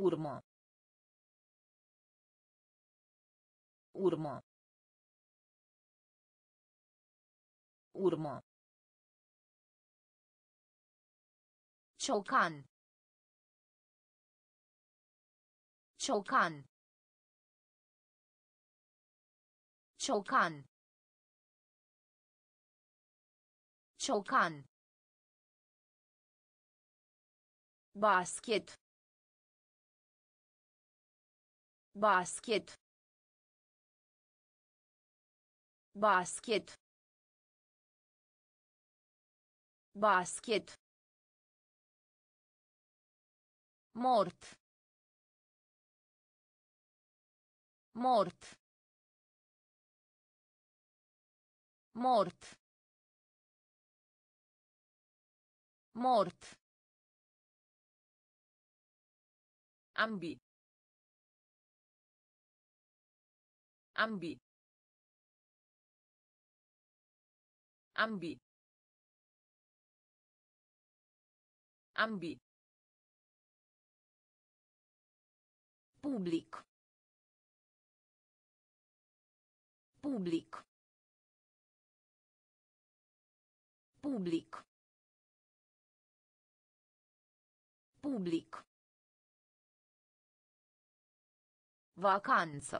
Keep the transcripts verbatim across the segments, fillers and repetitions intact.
Urmă. Urmă. Urmă. Ciocan. Ciocan. Ciocan. Ciocan. Basket. Basket. Basket. Basket. Mort. Mort. Mort. Mort. Ambi. Ambi. Ambi. Ambi. Public. Public. Public. Public. Vacanță.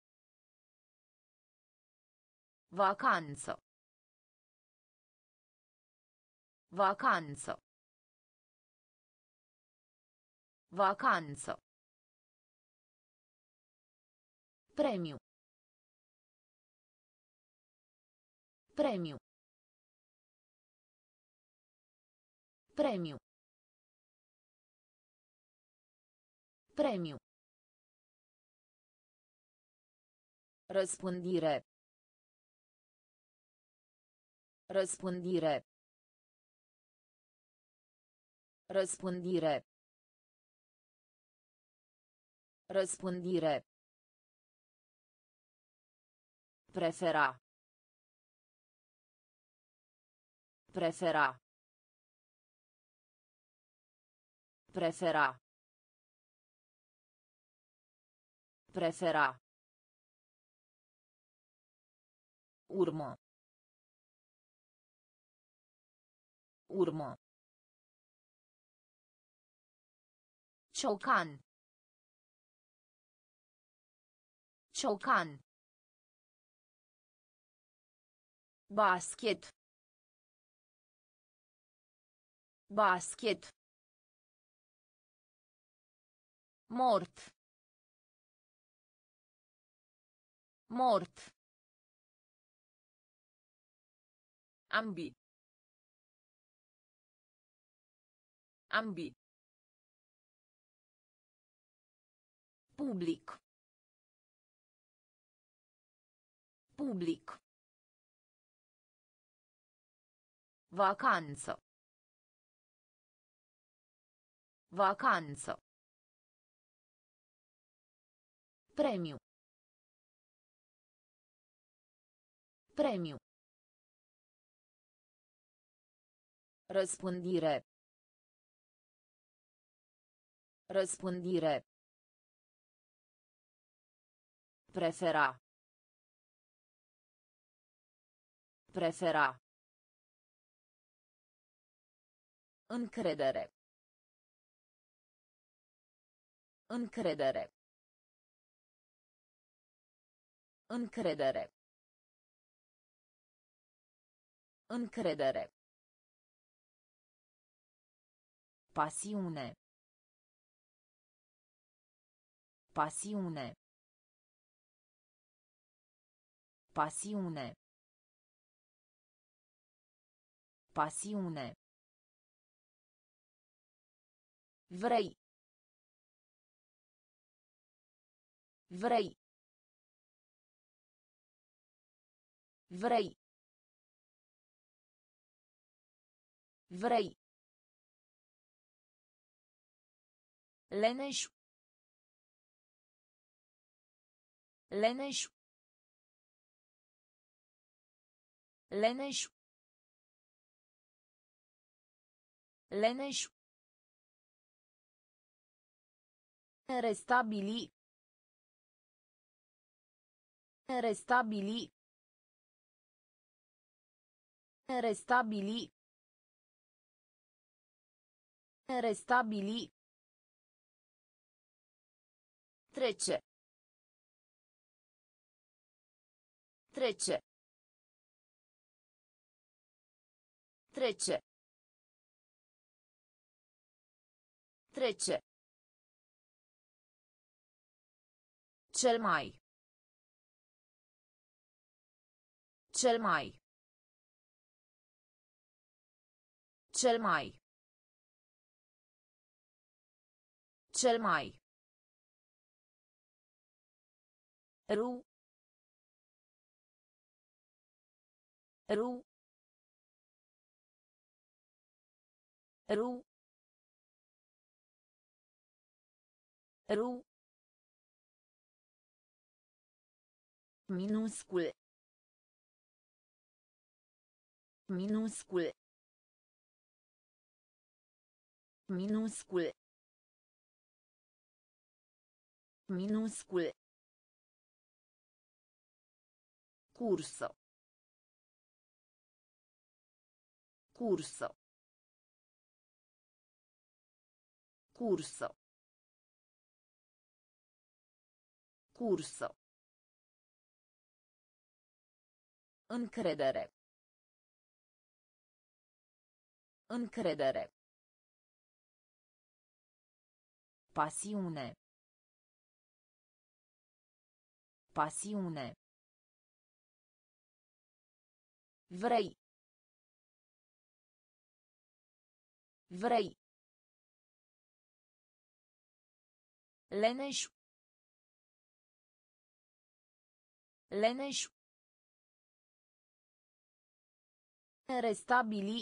Vacanță. Vacanță. Vacanță. Premiu. Premiu. Premiu. Premiu. Răspândire. Răspândire. Răspândire. Răspândire. Prefera. Prefera. Prefera. Prefera. Urmă. Urmă. Ciocan. Ciocan. Basket. Basket. Mort. Mort. Ambi. Ambi. Public. Public. Vacanță. Vacanță. Premiu. Premiu. Răspândire. Răspândire. Prefera. Prefera. Încredere. Încredere. Încredere. Încredere. Pasiune. Pasiune. Pasiune. Pasiune. Vrei. Vrei. Vrei. Vrei. Leneș. Leneș. Leneș. Leneș. Restabili. Restabili. Restabili. Restabili. Trece. Trece. Trece. Trece. Cel mai. Cel mai. Cel mai. Cel mai. Ru. Ru. Ru. Ru. Minuscul. Minuscul. Minuscul. Minuscul. Curso. Curso. Curso. Curso. Încredere. Încredere. Pasiune. Pasiune. Vrei. Vrei. Leneș. Leneș. Restabili.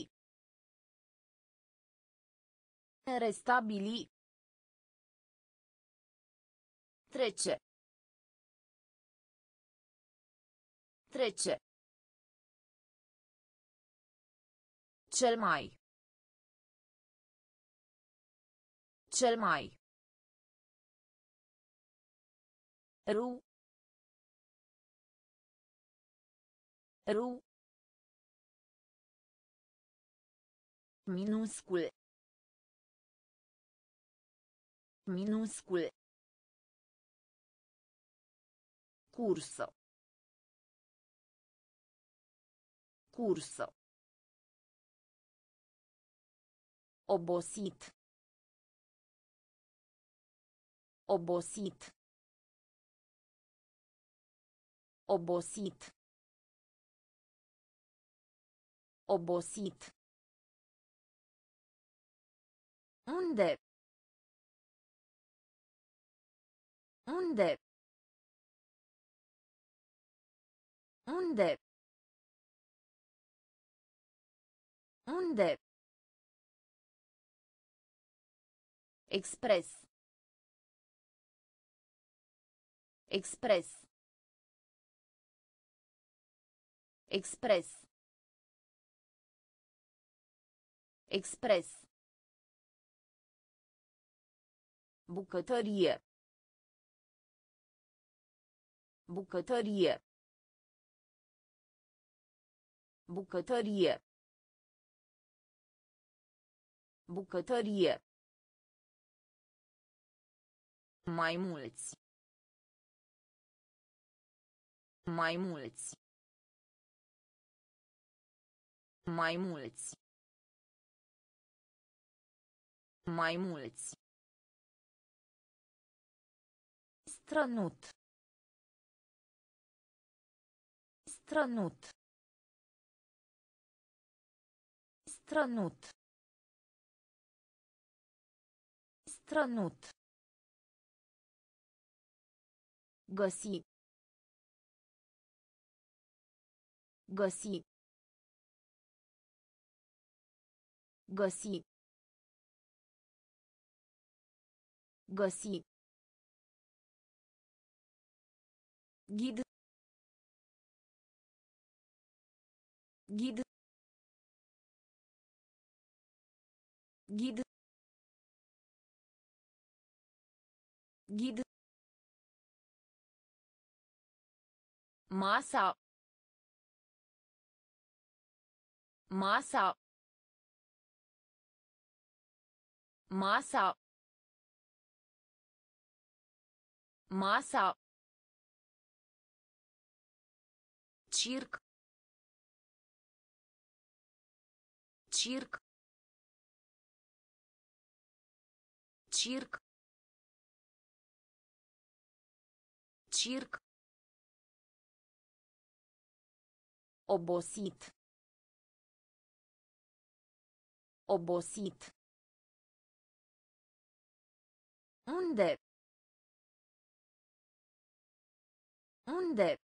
Restabili. Trece. Trece. Cel mai. Cel mai. Ru. Ru. Minuscul. Minuscul. Curso. Curso. Obosit. Obosit. Obosit. Obosit. Unde? Unde? Unde? Unde? Express. Express. Express. Express. Bucătărie. Bucătărie. Bucătărie. Bucătărie. Mai mulți. Mai mulți. Mai mulți. Mai mulți. Strănut. Strănut. Strănut. Strănut. Găsi. Găsi. Găsi. Găsi. Ghid. Ghid. Ghid. Ghid. Masa. Masa. Masa. Masa. Circ. Circ. Circ. Circ. Obosit. Obosit. Unde? Unde?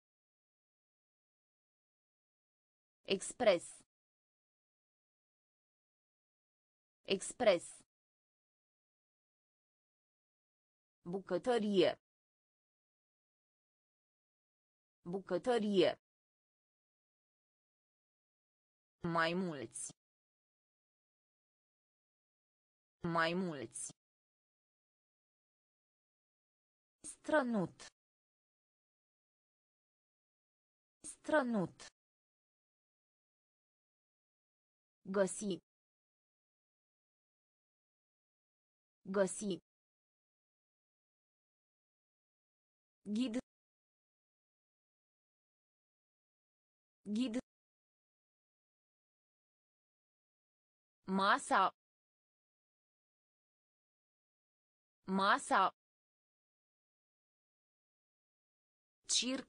Express. Express. Bucătărie. Bucătărie. Mai mulți. Mai mulți. Strănut. Strănut. Găsi. Găsi. Ghid. Ghid. Masa. Masa. Circ.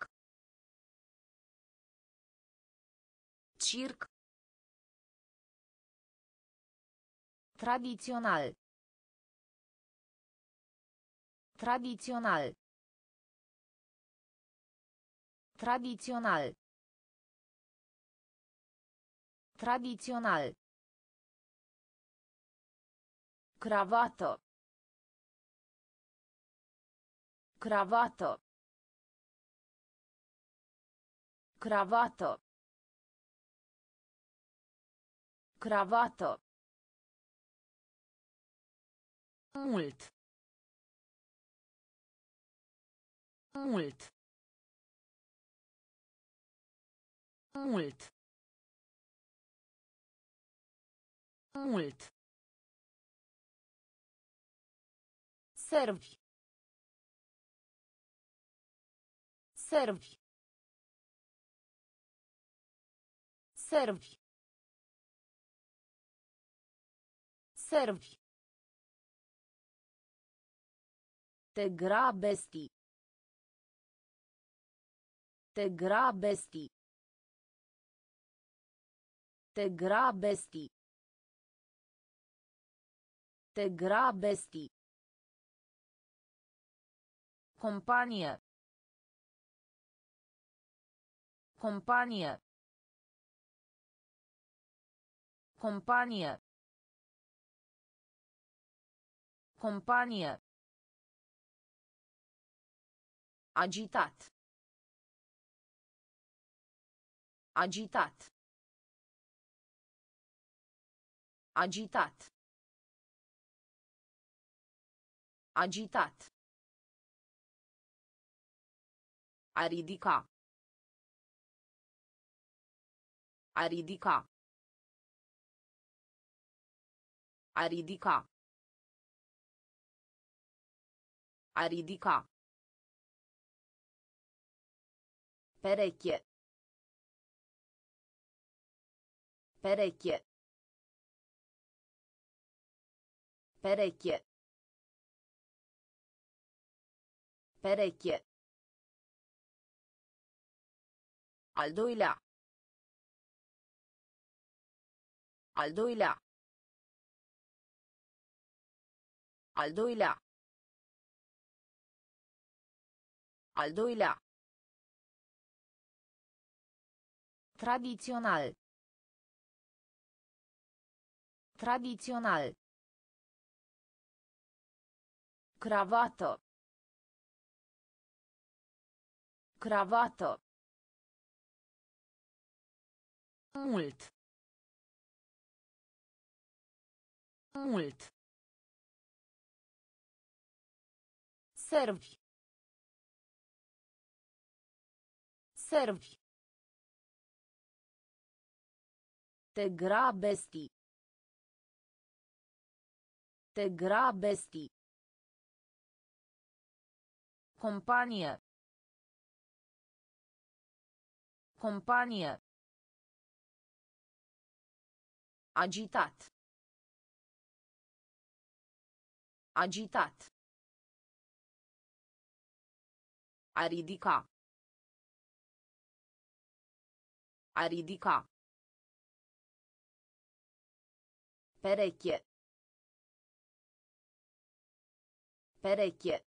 Circ. Tradițional. Tradițional. Tradițional. Tradițional. Cravată. Cravată. Cravată. Cravată. Mult. Mult. Mult. Mult. Servi. Servi. Servi. Servi. Te grabesti. Te grabesti. Te grabesti. Te grabesti. Companie. Companie. Companie. Companie. Agitat. Agitat. Agitat. Agitat. A ridica. A ridica. A ridica. A ridica. Perecchie. Perecchie. Perecchie. Perecchie. Al doilea. Al doilea. Al doilea. Al doilea. Tradițional. Tradițional. Cravată. Cravată. Mult. Mult. Servi. Servi. Te grabesti. Te grabesti. Companie. Companie. Agitat. Agitat. A ridica. A ridica. Perecchie. Perecchie.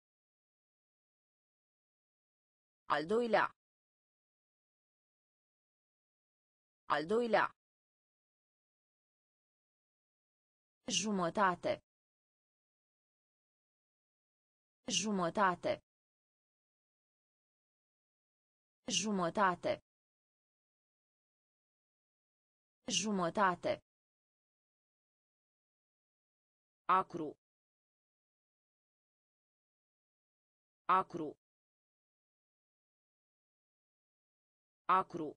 Al doilea. Al doilea. Jumătate. Jumătate. Jumătate. Jumătate. Acru. Acru. Acru.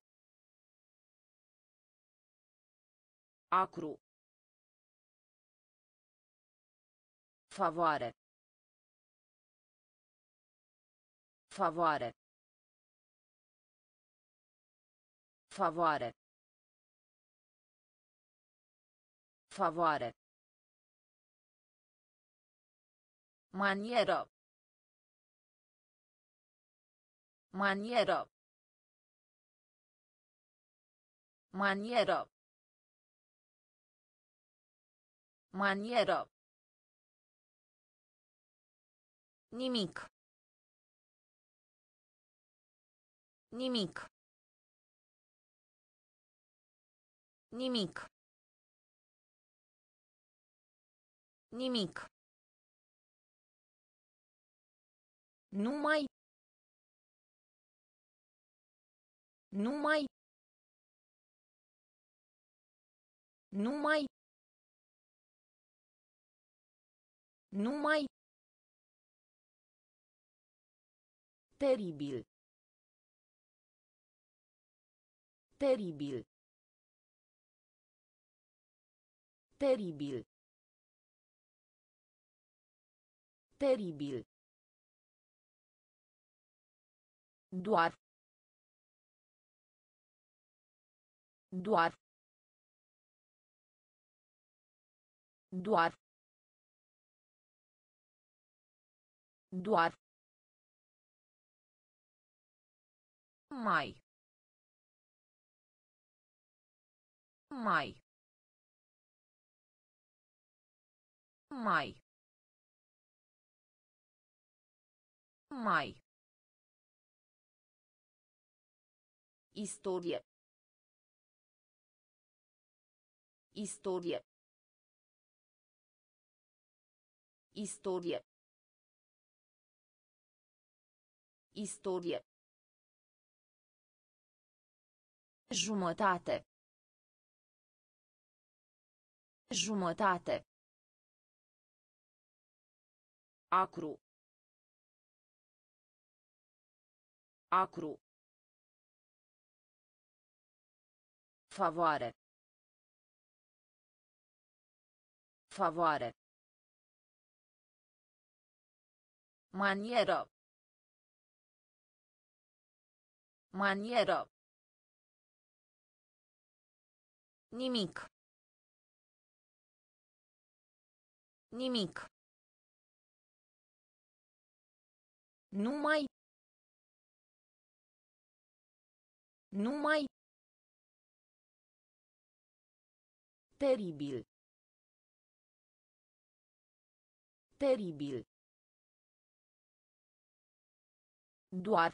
Acru. Favoare. Favoare. Favoare. Favoare. Manieră. Manieră. Manieră. Manieră. Nimic. Nimic. Nimic. Nimic. Numai. Numai. Numai. Numai. Teribil. Teribil. Teribil. Teribil. Doar. Doar. Doar. Doar. Mai. Mai. Mai. Mai. Istorie. Istorie. Istorie. Istorie. Jumătate. Jumătate. Acru. Acru. Favoare. Favoare. Manieră. Manieră. Nimic. Nimic. Numai. Numai. Teribil. Teribil. Doar.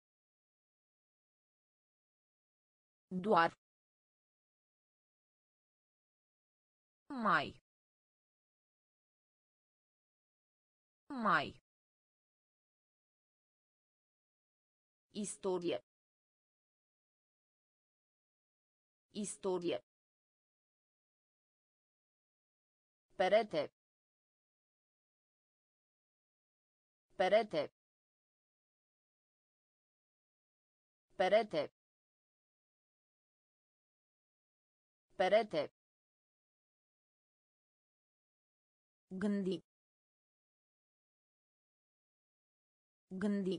Doar. Mai. Mai. Istorie. Istorie. Perete. Perete. Perete. Perete. Gândi. Gândi.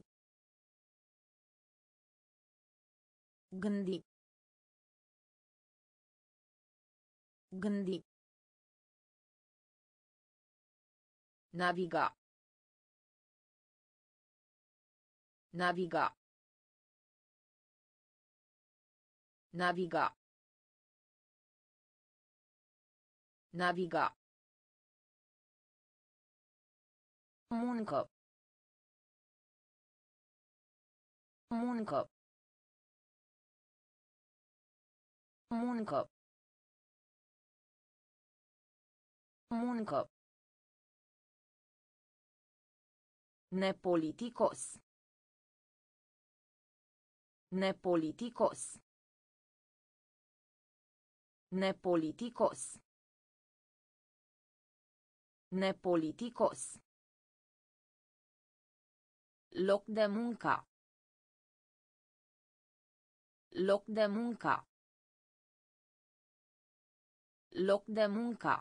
Gândi. Gândi. Naviga. Naviga. Naviga. Naviga. Muncă. Muncă. Muncă. Muncă. Nepoliticos. Nepoliticos. Nepoliticos. Nepoliticos. Loc de muncă. Loc de muncă. Loc de muncă.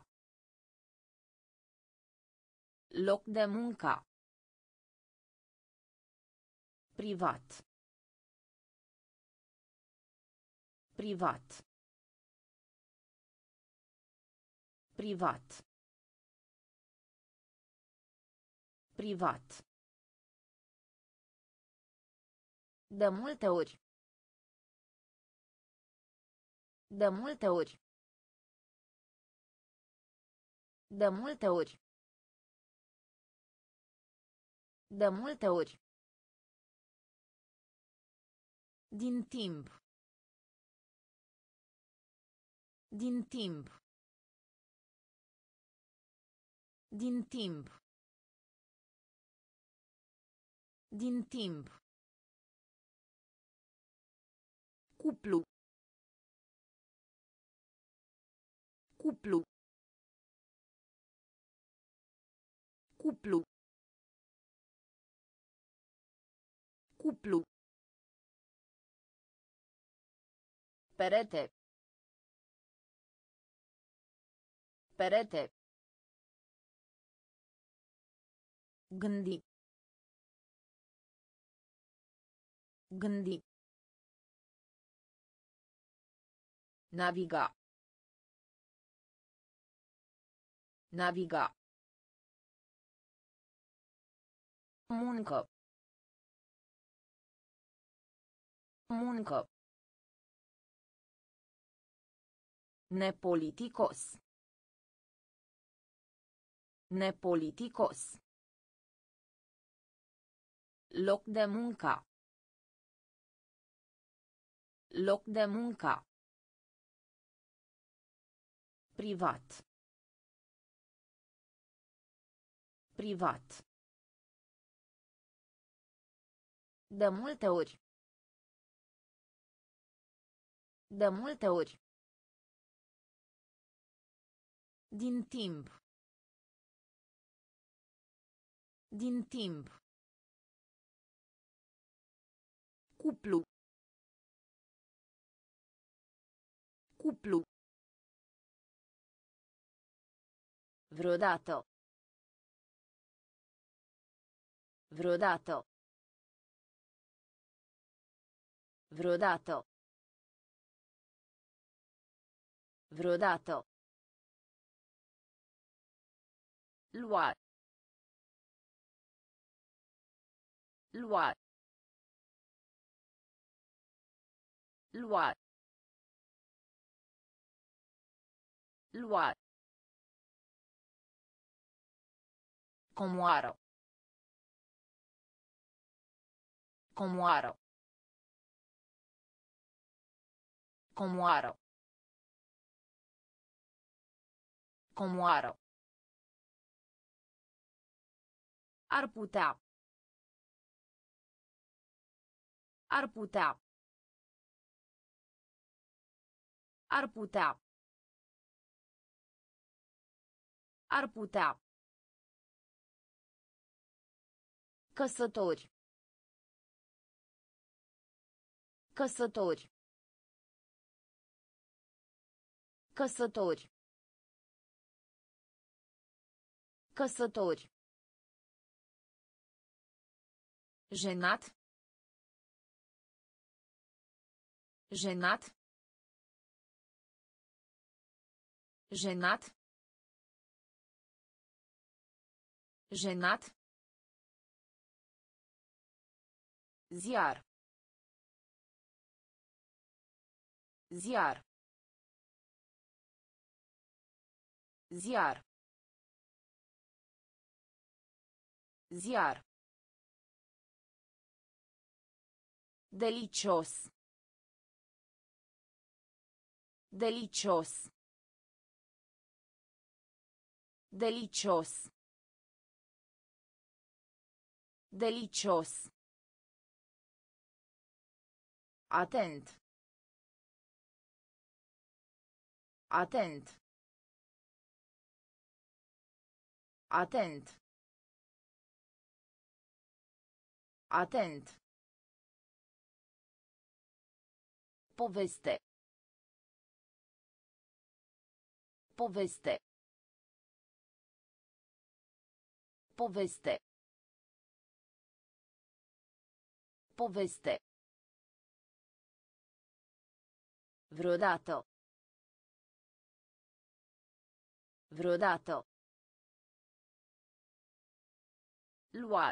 Loc de muncă. Privat. Privat. Privat. Privat. De multe ori. De multe ori. De multe ori. De multe ori. Din timp. Din timp. Din timp. Din timp. Cuplu. Cuplu. Cuplu. Cuplu. Perete. Perete. Gândi. Gândi. Naviga. Naviga. Muncă. Muncă. Nepoliticos. Nepoliticos. Loc de muncă. Loc de muncă. Privat. Privat. De multe ori. De multe ori. Din timp. Din timp. Cuplu. Cuplu. Vreodată. Vreodată. Vreodată. Vreodată. Lua. Lua. Lua. Lua. Comoară. Comoară. Comoară. Comoară. Ar putea. Ar putea. Ar putea. Ar putea. Căsători. Căsători. Căsători. Căsători. Jenat. Jenat. Jenat. Jenat. Ziar. Ziar. Ziar. Ziar. Delicios. Delicios. Delicios. Delicios. Atent. Atent. Atent. Atent. Poveste. Poveste. Poveste. Poveste. Vreodată. Vreodată. Lua.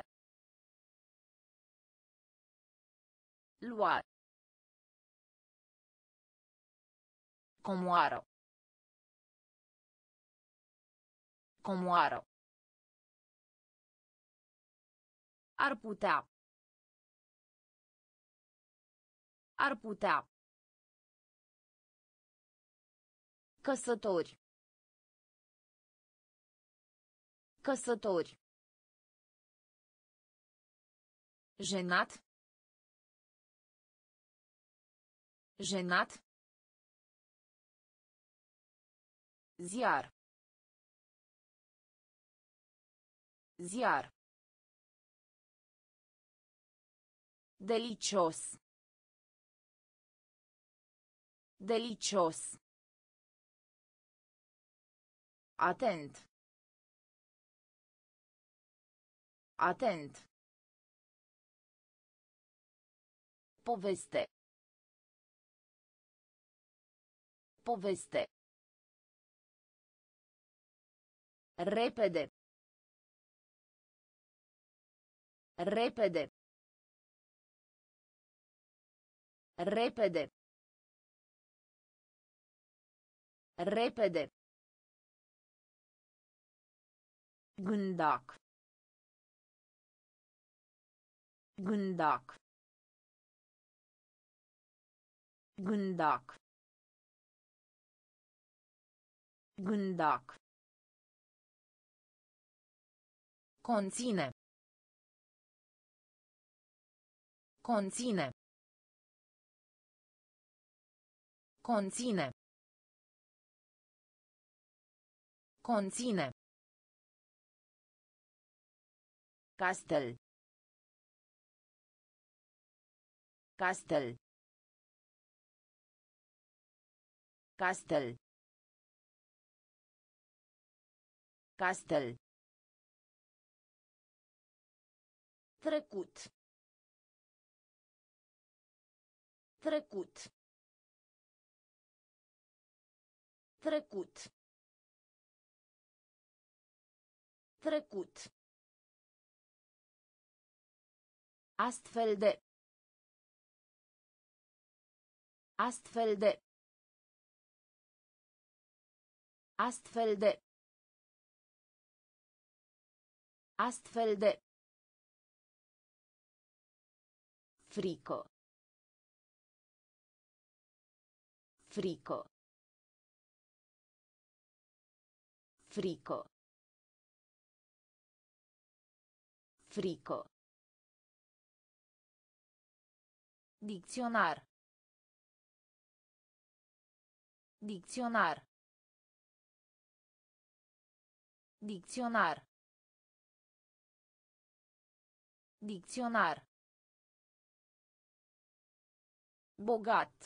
Lua. Comoară. Comoară. Ar putea. Ar putea. Căsători. Căsători. Jenat. Jenat. Ziar. Ziar. Delicios. Delicios. Atent. Atent. Poveste. Poveste. Repede. Repede. Repede. Repede. Gândac. Gândac. Gândac. Gândac. Conține. Conține. Conține. Conține. Castel. Castel. Castel. Castel. Trecut. Trecut. Trecut. Trecut. Astfel de. Astfel de. Astfel de. Astfel de. Frico. Frico. Frico. Frico. Dicționar. Dicționar. Dicționar. Dicționar. Bogat.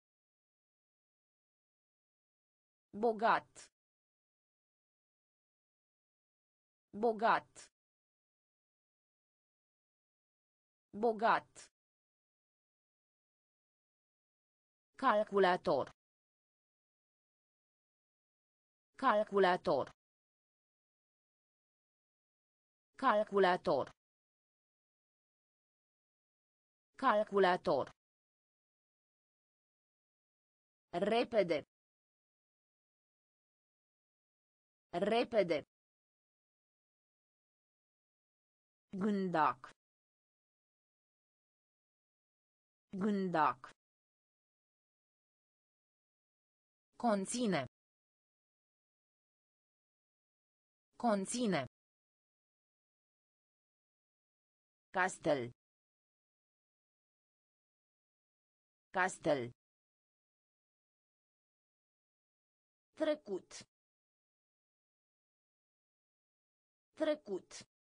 Bogat. Bogat. Bogat. Calculator. Calculator. Calculator. Calculator. Repede. Repede. Gândac. Gândac. Conține. Conține. Castel. Castel. Trecut. Trecut.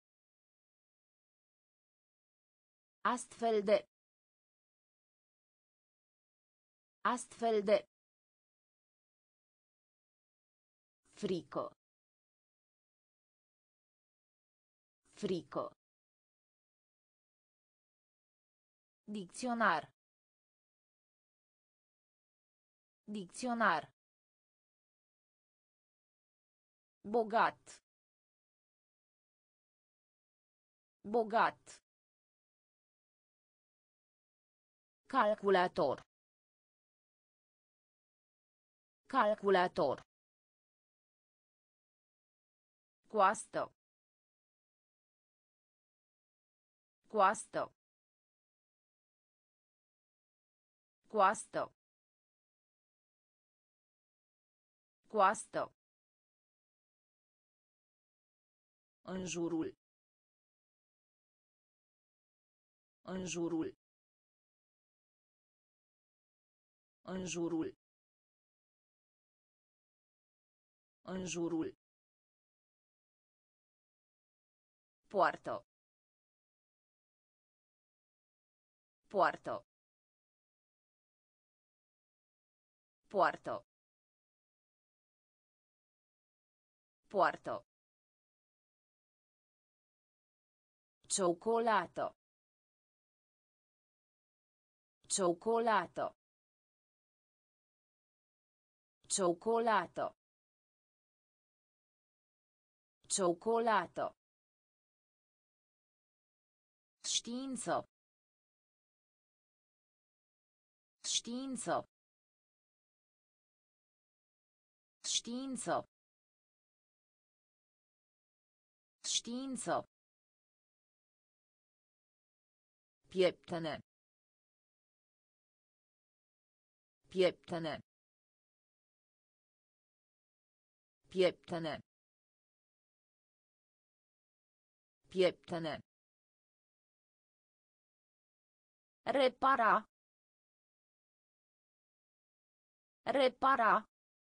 Astfel de. Astfel de. Frico. Frico. Dicționar. Dicționar. Bogat. Bogat. Calculator. Calculator. Coastă. Coastă. Coastă. Coastă. În jurul. În jurul. În jurul. În jurul. Poartă. Poartă. Poartă. Poartă. Ciocolată. Ciocolată. Ciocolată. Ciocolată. Știință. Știință. Știință. Știință. Pieptene. Pieptene. Pieptene. Pieptene. Repara. Repara.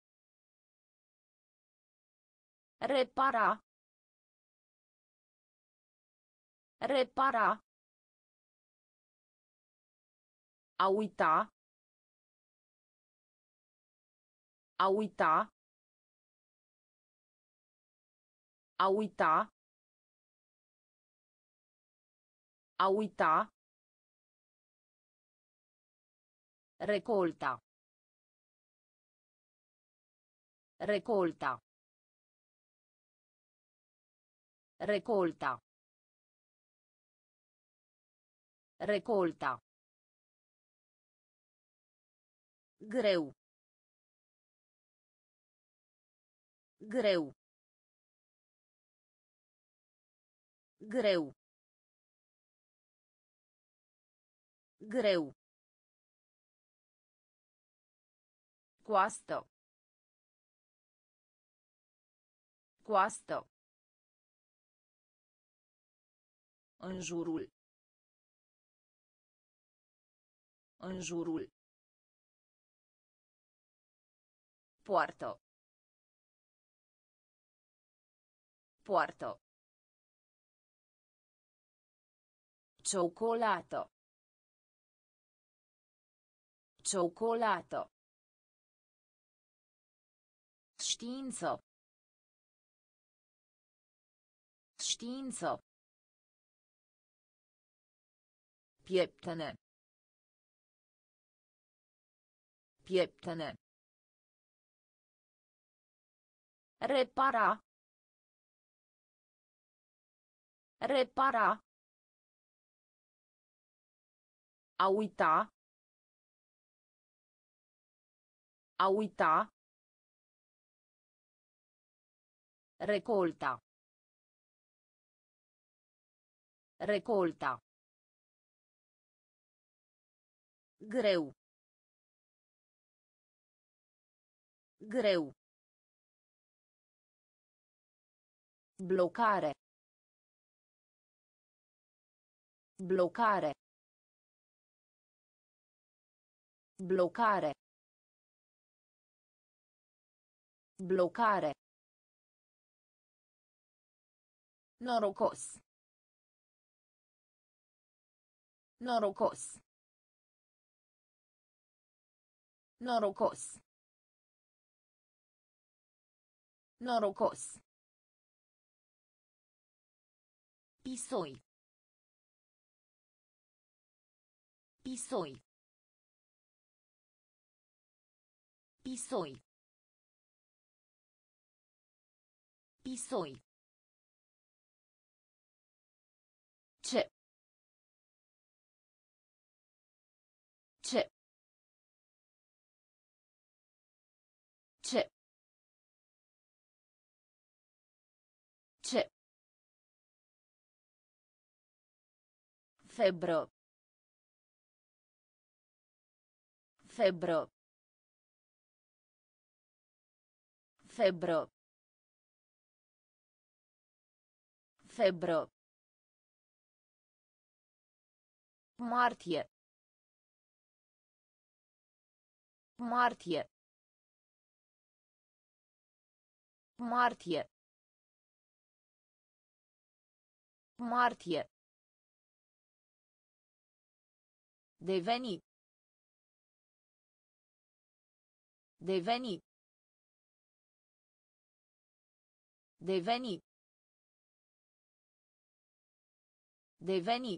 Repara. Repara. A uita. A uita. A uita. A uita. Recolta. Recolta. Recolta. Recolta. Greu. Greu. Greu. Greu. Coastă. Coastă. În jurul. În jurul. Poartă. Poartă. Cioccolato. Cioccolato. Știință. Știință. Pieptene. Pieptene. Repara. Repara. A uita. A uita. Recolta. Recolta. Greu. Greu. Blocare. Blocare. Blocare. Blocare. Norocos. Norocos. Norocos. Norocos. Pisoi. Pisoi. Pisoi. Pisoi. Ce. Ce. Ce. Ce. Febră. Febră. Febră. Febră. Martie. Martie. Martie. Martie. Deveni. Deveni. Deveni. Deveni.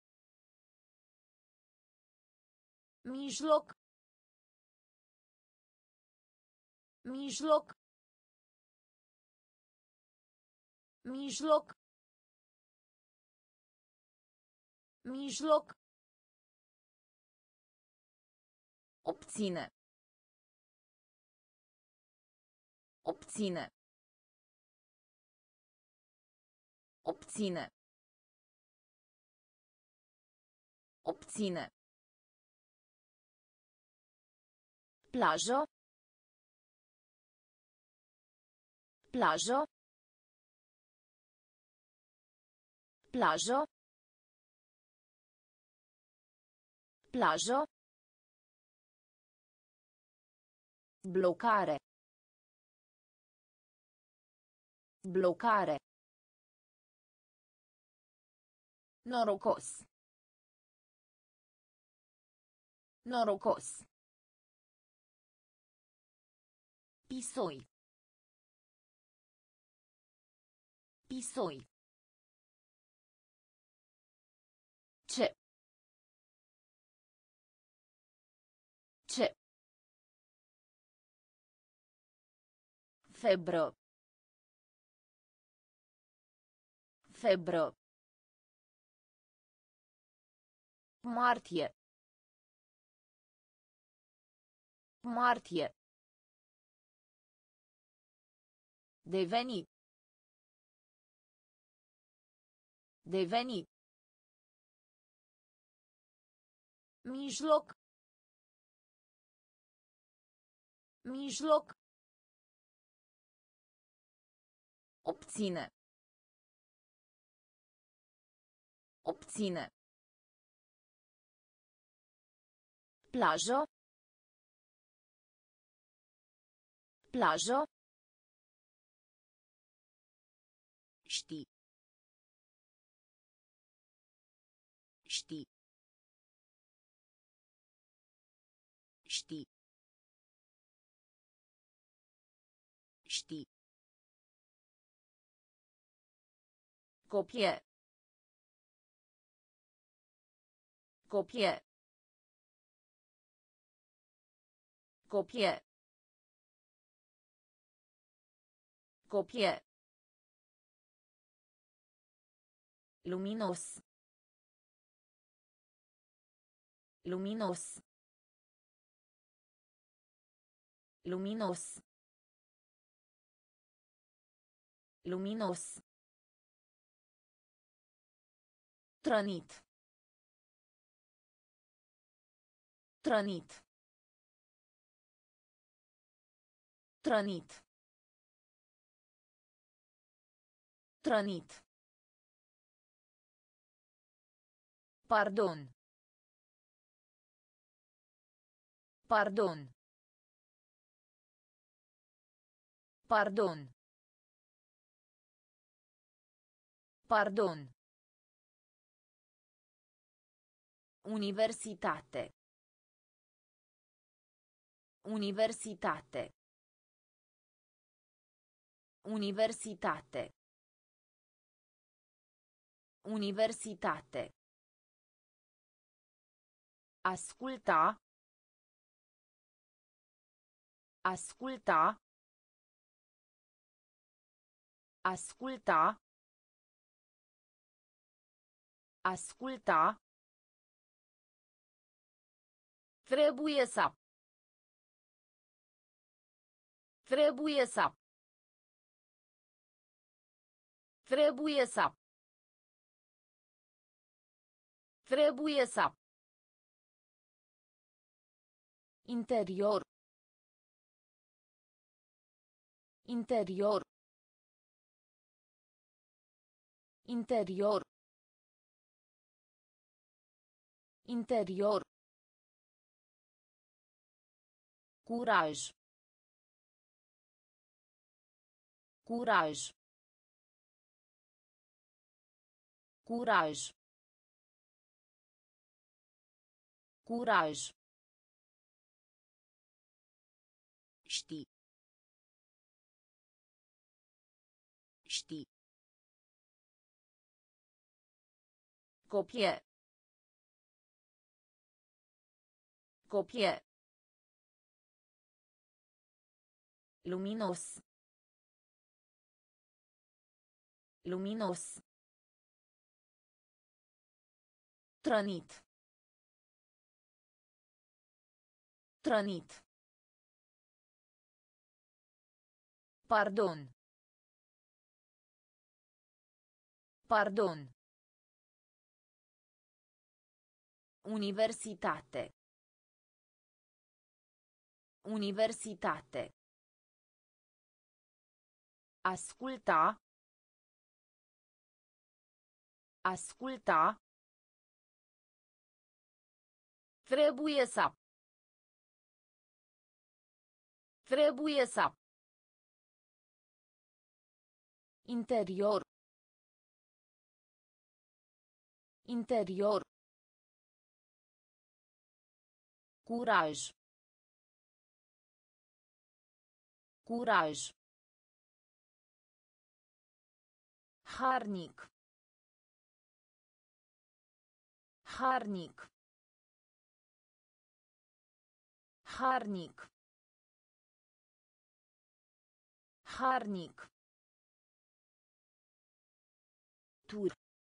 Mijloc. Mijloc. Mijloc. Mijloc. Obține. Obține. Obține. Obține. Plajă. Plajă. Plajă. Plajă. Blocare. Blocare. Norocos. Norocos. Pisoi. Pisoi. Ce. Ce. Febră. Febră. Martie. Martie. Deveni. Deveni. Mijloc. Mijloc. Obține. Obține. Plajă. Plajă. Știi. Ști. Copie. Copie. Copie. Copie. Luminos. Luminos. Luminos. Luminos. Trănit. Trănit. Trănit. Trănit. Pardon. Pardon. Pardon. Pardon. Universitate. Universitate. Universitate. Universitate. Asculta. Asculta. Asculta. Asculta. Trebuie să. Trebuie să. Trebuie să. Trebuie să. Interior. Interior. Interior. Interior. Curaj. Curaj. Curaj. Curaj. Ști. Ști. Copie. Copie. Luminos. Luminos. Trănit. Trănit. Pardon. Pardon. Universitate. Universitate. Asculta. Asculta. Trebuie să. Trebuie să. Interior. Interior. Curaj. Curaj. Harnic. Harnic. Harnic. Harnic. Tur.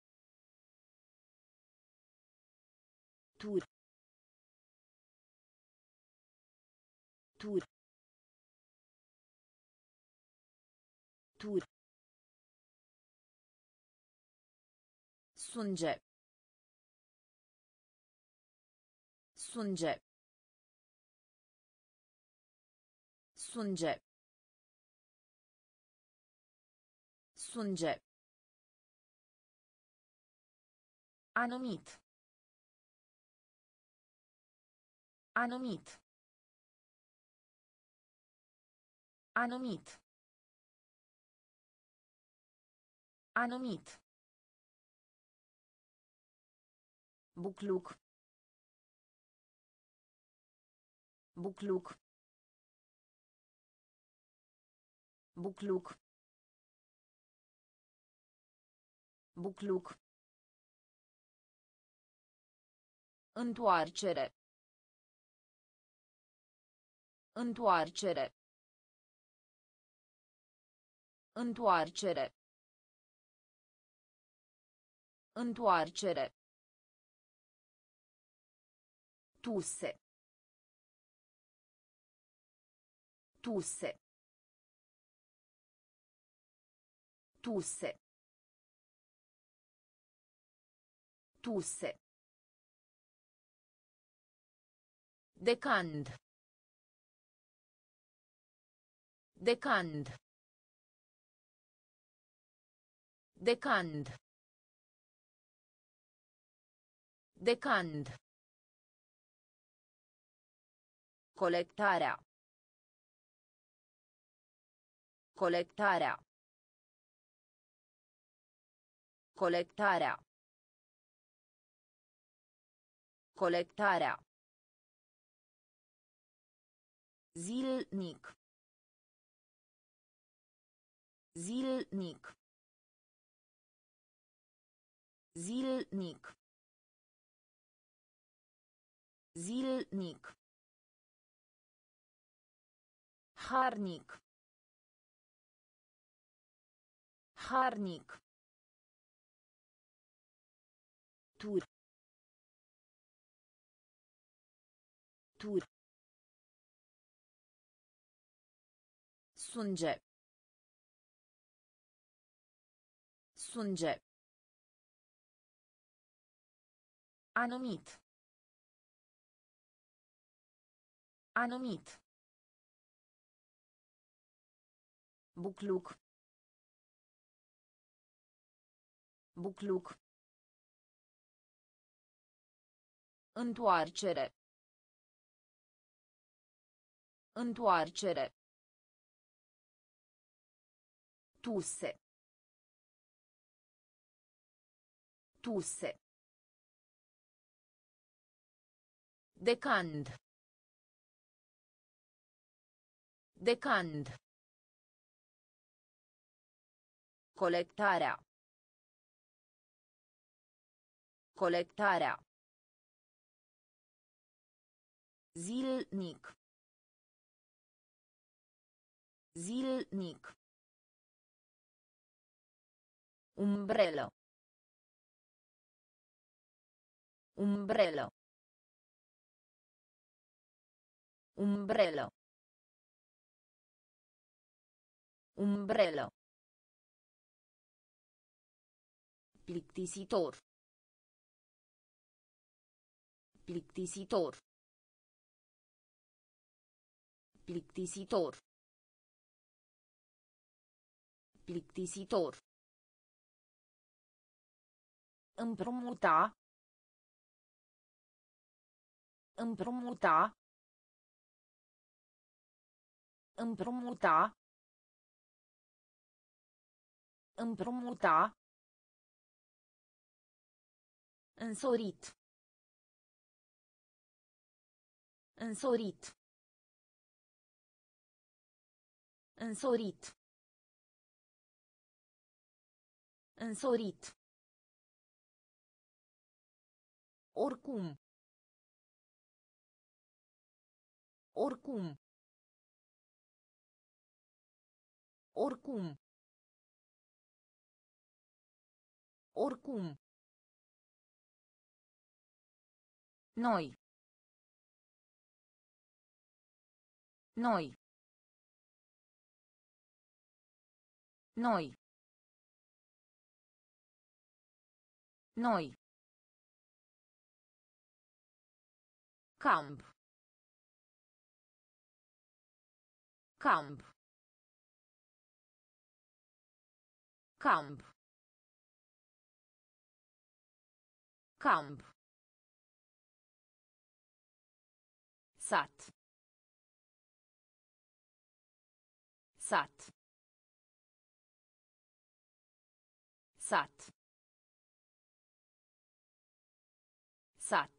Tur. Tur. Tur. Sunge. Sunge. Sunge. Sunge. Anumit. Anumit. Anumit. Anumit. Bucluc. Bucluc. Bucluc. Bucluc. Întoarcere. Întoarcere. Întoarcere. Întoarcere. Tuse. Tuse. Tuse. Tuse. Decand. Decand. Decand. Decand. Colectarea. Colectarea. Colectarea. Colectarea. Zilnic. Zilnic. Zilnic. Zilnic. Harnic. Harnic. Tur. Tur. Sânge. Sânge. Anumit. Anumit. Bucluc. Bucluc. Întoarcere. Întoarcere. Tuse. Tuse. Decand. Decand. Colectarea. Colectarea. Zilnic. Zilnic. Umbrelă. Umbrelă. Umbrelă. Umbrelă. Plictisitor. Plictisitor. Plictisitor. Plictisitor. Împrumuta. Împrumuta. Împrumuta. Împrumuta. Însorit. Însorit. Însorit. Însorit. Oricum. Oricum. Oricum. Oricum. Noi. Noi. Noi. Noi. Camp. Camp. Camp. Camp. Sat. Sat. Sat. Sat.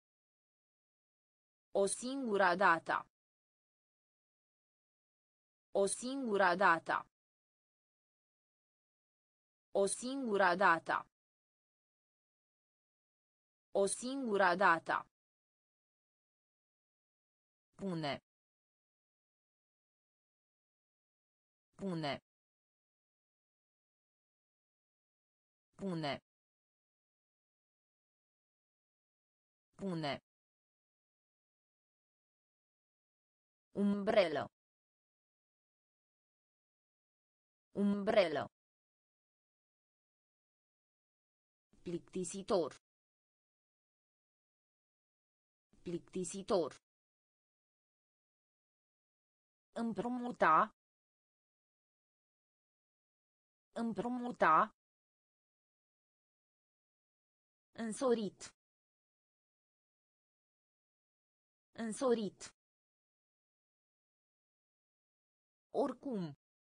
O singură dată. O singura dată. O singura dată. O singura dată. Pune. Pune. Pune. Pune. Umbrello. Umbrello. Plictisitor. Plictisitor. Împrumuta. Împrumuta. Însorit. Însorit. Oricum.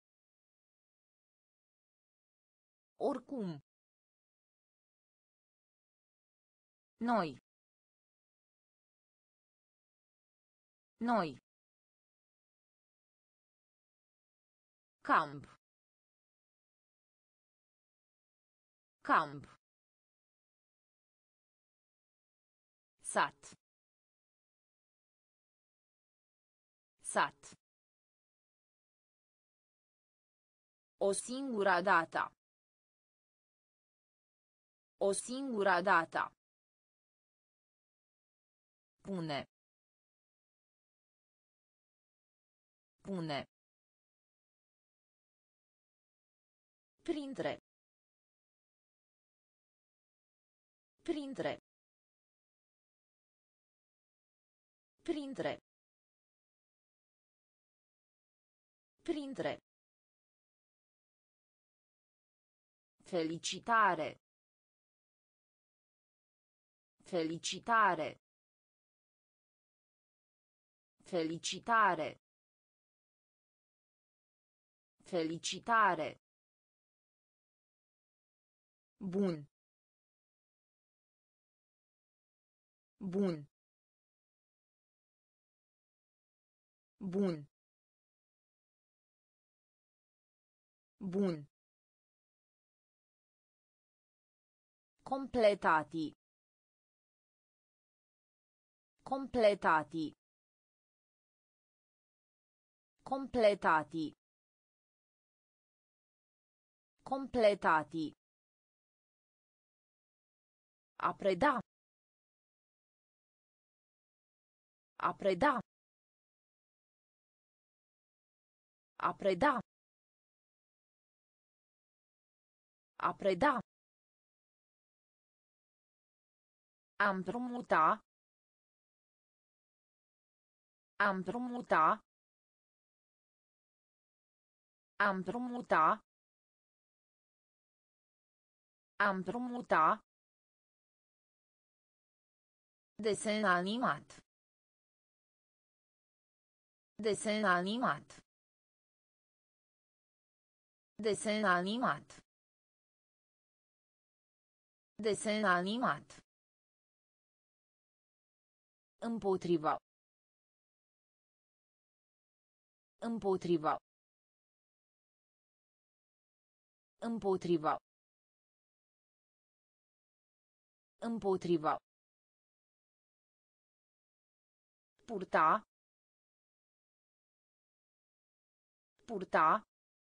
Oricum. Noi. Noi. Camp. Camp. Sat. Sat. O singura dată. O singura dată. Pune. Pune. Printre. Printre. Printre. Printre. Felicitare. Felicitare. Felicitare. Felicitare. Bun. Bun. Bun. Bun. Completati. Completati. Completati. Completati. A preda. A preda. A preda. A preda. A împrumuta. A împrumuta. A împrumuta. A împrumuta. Desen animat. Desen animat. Desen animat. Desen animat. Împotriva. Împotriva. Împotriva. Împotriva. Purta. Purta.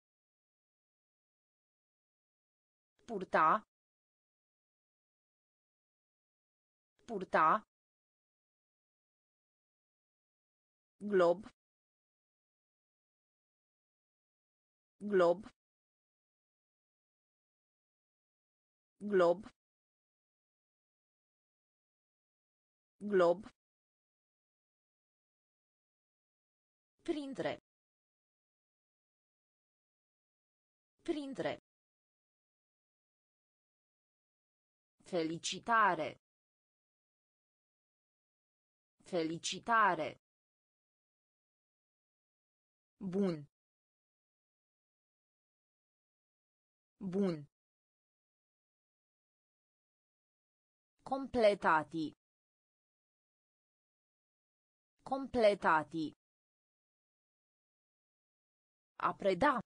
Purta. Purta. Glob. Glob. Glob. Glob. Printre. Printre. Felicitare. Felicitare. Bun. Bun. Completati. Completati. A preda.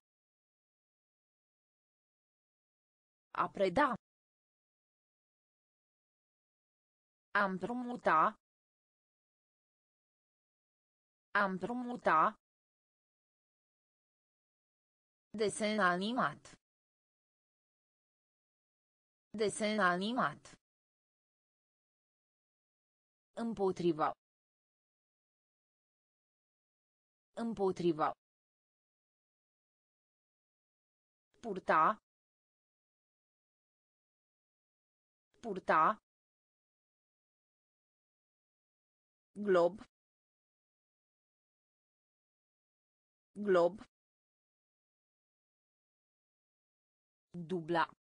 A preda. A împrumuta. A împrumuta. Desen animat. Desen animat. Împotriva. Împotriva. Purta. Purta. Glob. Glob. Dubla.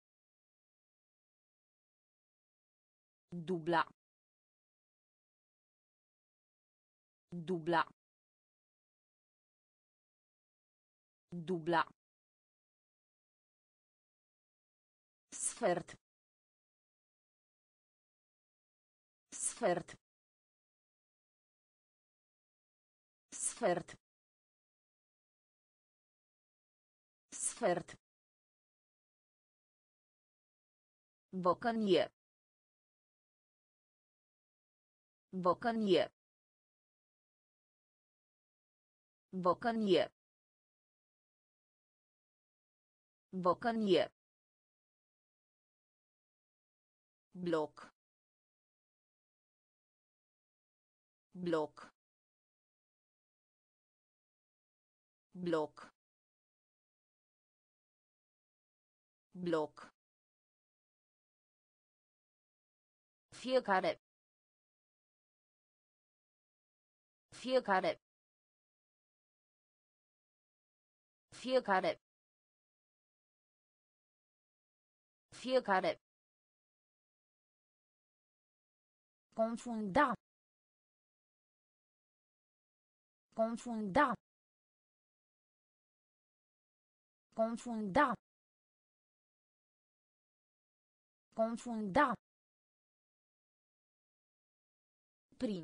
Dubla. Dubla. Dubla. Sfert. Sfert. Sfert. Sfert. Bocănie. Bocănie. Bocănie. Bocănie. Bloc. Bloc. Bloc. Bloc. Fiecare. Fiecare. Fiecare. Fiecare. Confunda. Confunda. Confunda. Confunda. Prin.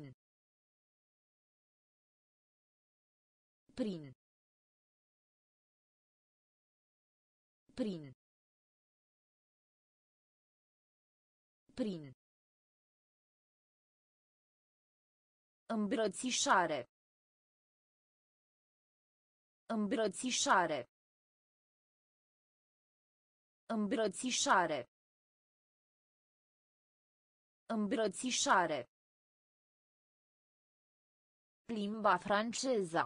Prin. Prin. Prin. Îmbrățișare. Îmbrățișare. Îmbrățișare. Îmbrățișare. Limba franceză.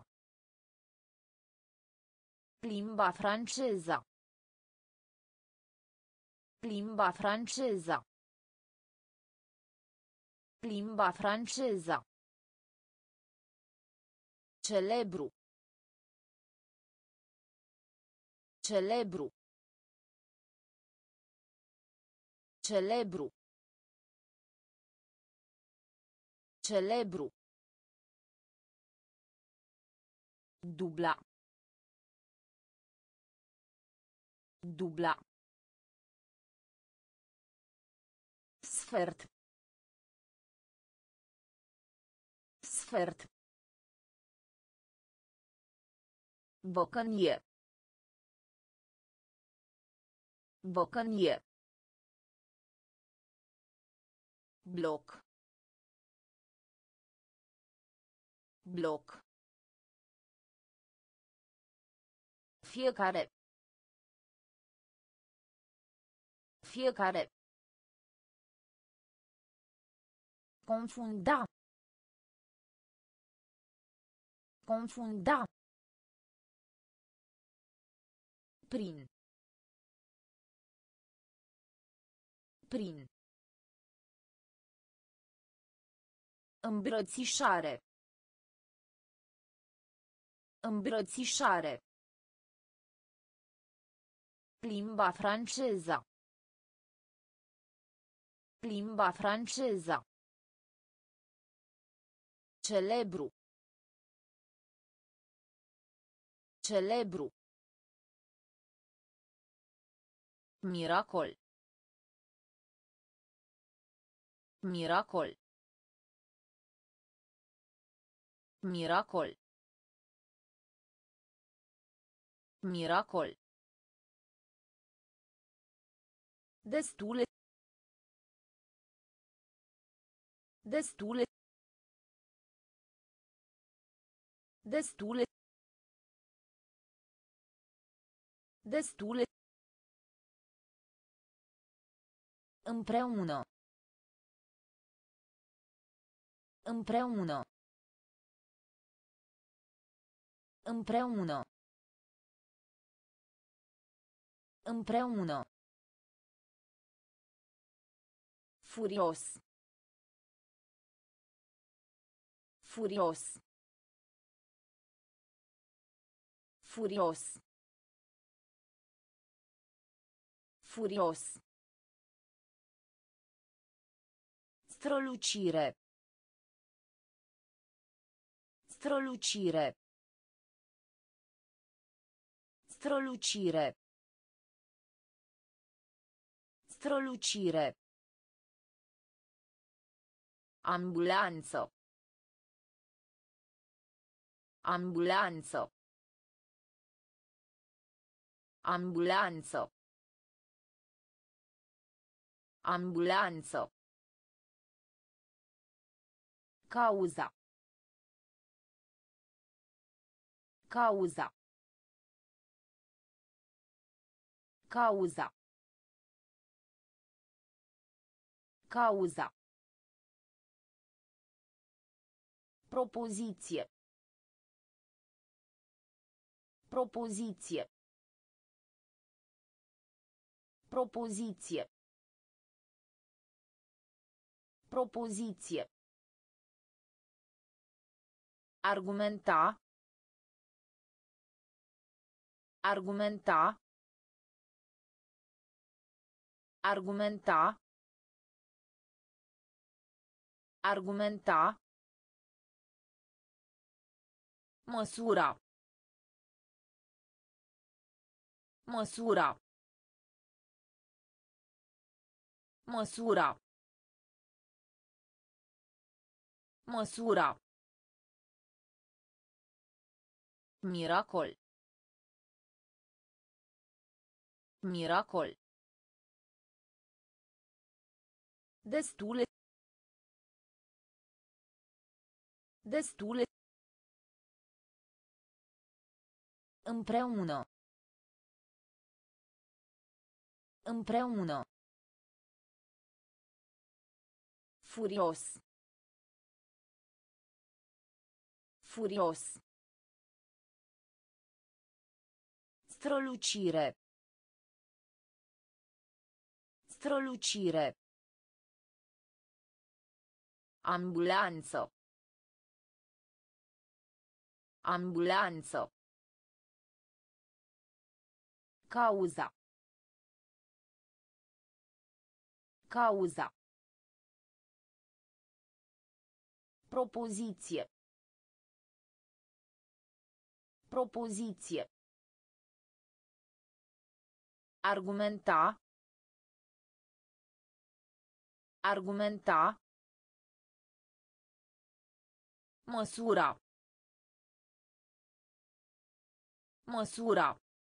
Limba franceză. Limba franceză. Limba franceză. Celebru. Celebru. Celebru. Celebru. Dubla. Dubla. Sfert. Sfert. Bocănie. Bocănie. Bloc. Bloc. Fiecare. Fiecare. Confunda. Confunda. Prin. Prin. Îmbrățișare. Îmbrățișare. Limba franceză. Limba franceză. Celebru. Celebru. Miracol. Miracol. Miracol. Miracol. Destule. Destule. Destule. Destule. Împreună. Împreună. Împreună. Împreună. Furios. Furios. Furios. Furios. Strălucire. Strălucire. Strălucire. Strălucire. Ambulanță. Ambulanță. Ambulanță. Ambulanță. Cauza. Cauza. Cauza. Cauza. Propoziție. Propoziție. Propoziție. Propoziție. Argumenta. Argumenta. Argumenta. Argumenta. Măsura. Măsura. Măsura. Măsura. Miracol. Miracol. Destule. Destule. Împreună. Împreună. Furios. Furios. Strălucire. Strălucire. Ambulanță. Ambulanță. Cauza. Cauza. Propoziție. Propoziție. Argumenta. Argumenta. Măsura. Măsura.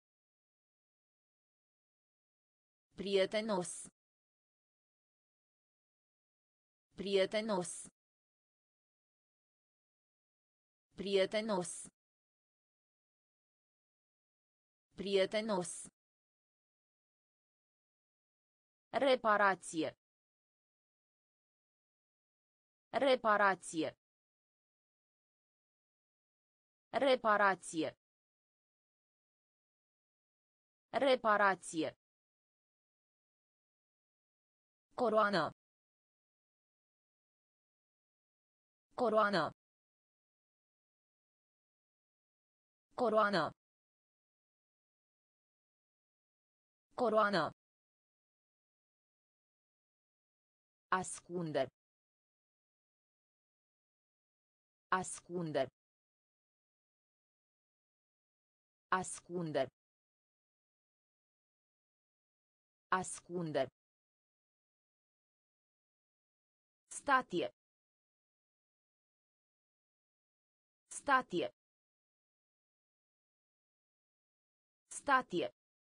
Prietenos. Prietenos. Prietenos. Prietenos. Reparație. Reparație. Reparație. Reparație. Coroană. Coroană. Coroană. Coroană. Ascunde. Ascunde. Ascunde. Ascunde. Statie. Statie. Statie.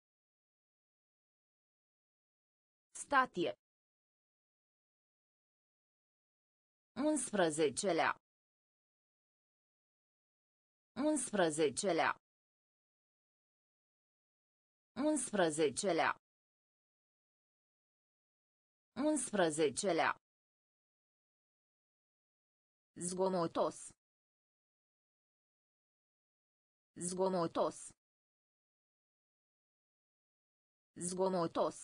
Statie. Unsprezecelea. Unsprezecelea. Unsprezecelea. Unsprezecelea. Zgomotos. Zgomotos. Zgomotos.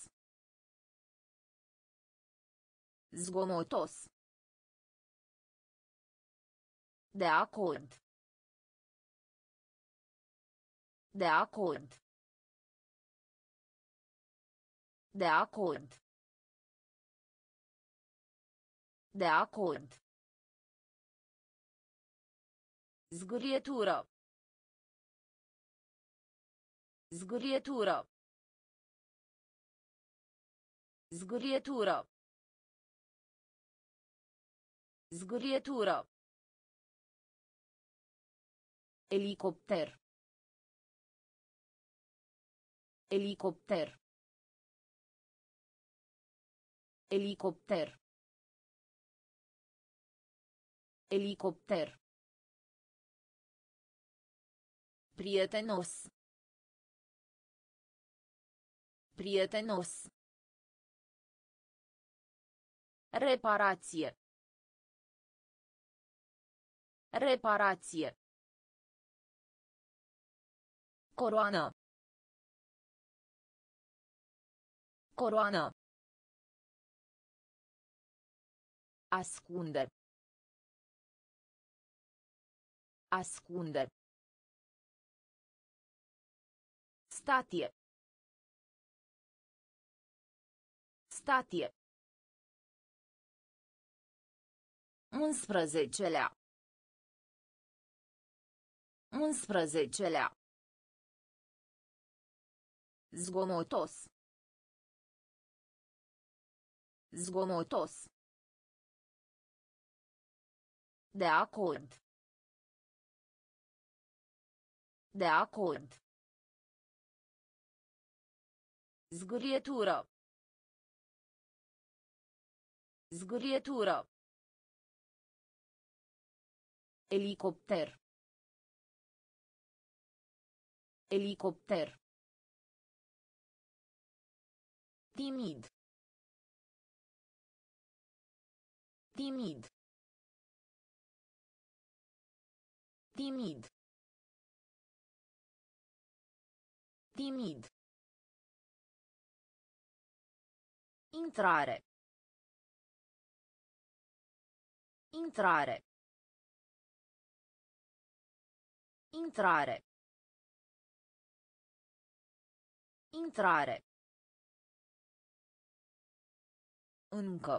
Zgomotos. De acord. De acord. De acord. De acord. Zgârietură. Zgârietură. Zgârietură. Zgârietură. Elicopter. Elicopter. Elicopter. Elicopter. Prietenos. Prietenos. Reparație. Reparație. Coroană. Coroană. Ascunde. Ascunde. Statie. Statie. Unsprezecelea. Unsprezecelea. Zgomotos. Zgomotos. De acord. De acord. Zgârietură. Zgârietură. Elicopter. Elicopter. Timid. Timid. Timid. Timid. Intrare. Intrare. Intrare. Intrare. Încă.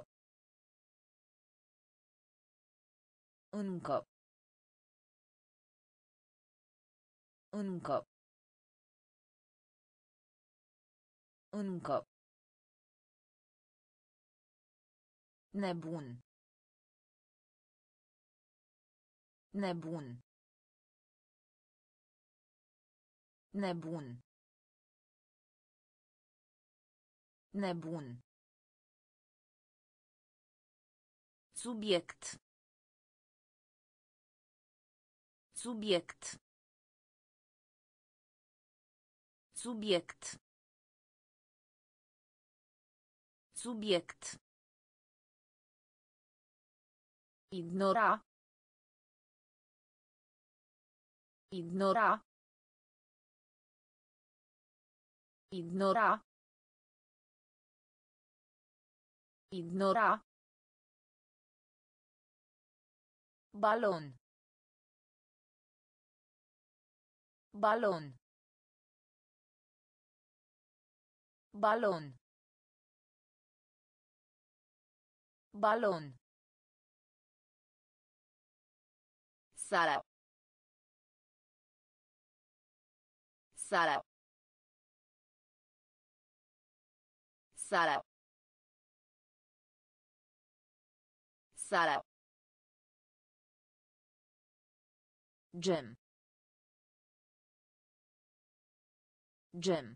Încă. Încă. Încă. Nebun. Nebun. Nebun. Nebun. Subiect. Subiect. Subiect. Subiect. Ignora. Ignora. Ignora. Ignora. Balon. Balon. Balon. Balon. Sala. Sala. Sala. Sala. Gem. Gem.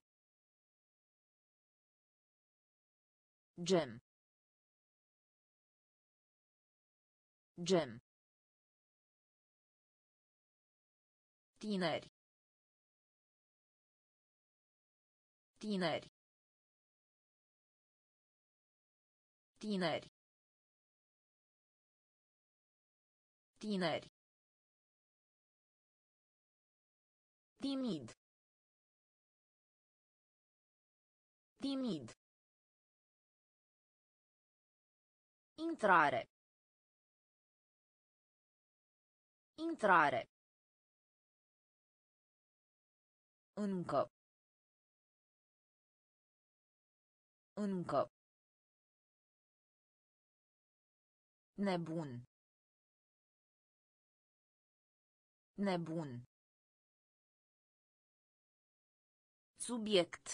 Gem. Gem. Tineri. Tineri. Tineri. Tineri. Timid. Timid. Intrare. Intrare. Încă. Încă. Nebun. Nebun. Subiect.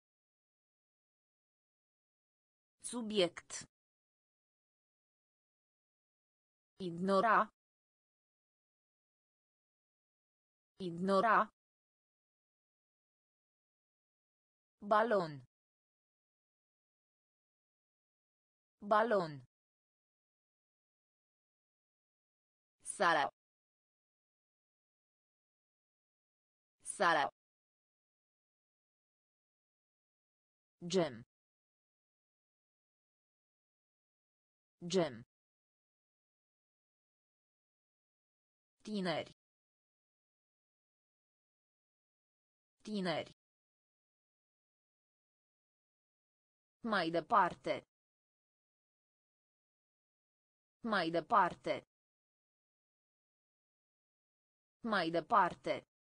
Subiect. Ignora. Ignora. Balon. Balon. Sala. Sala. Gem. Gem. Tineri. Tineri. Mai departe. Mai departe. Mai departe.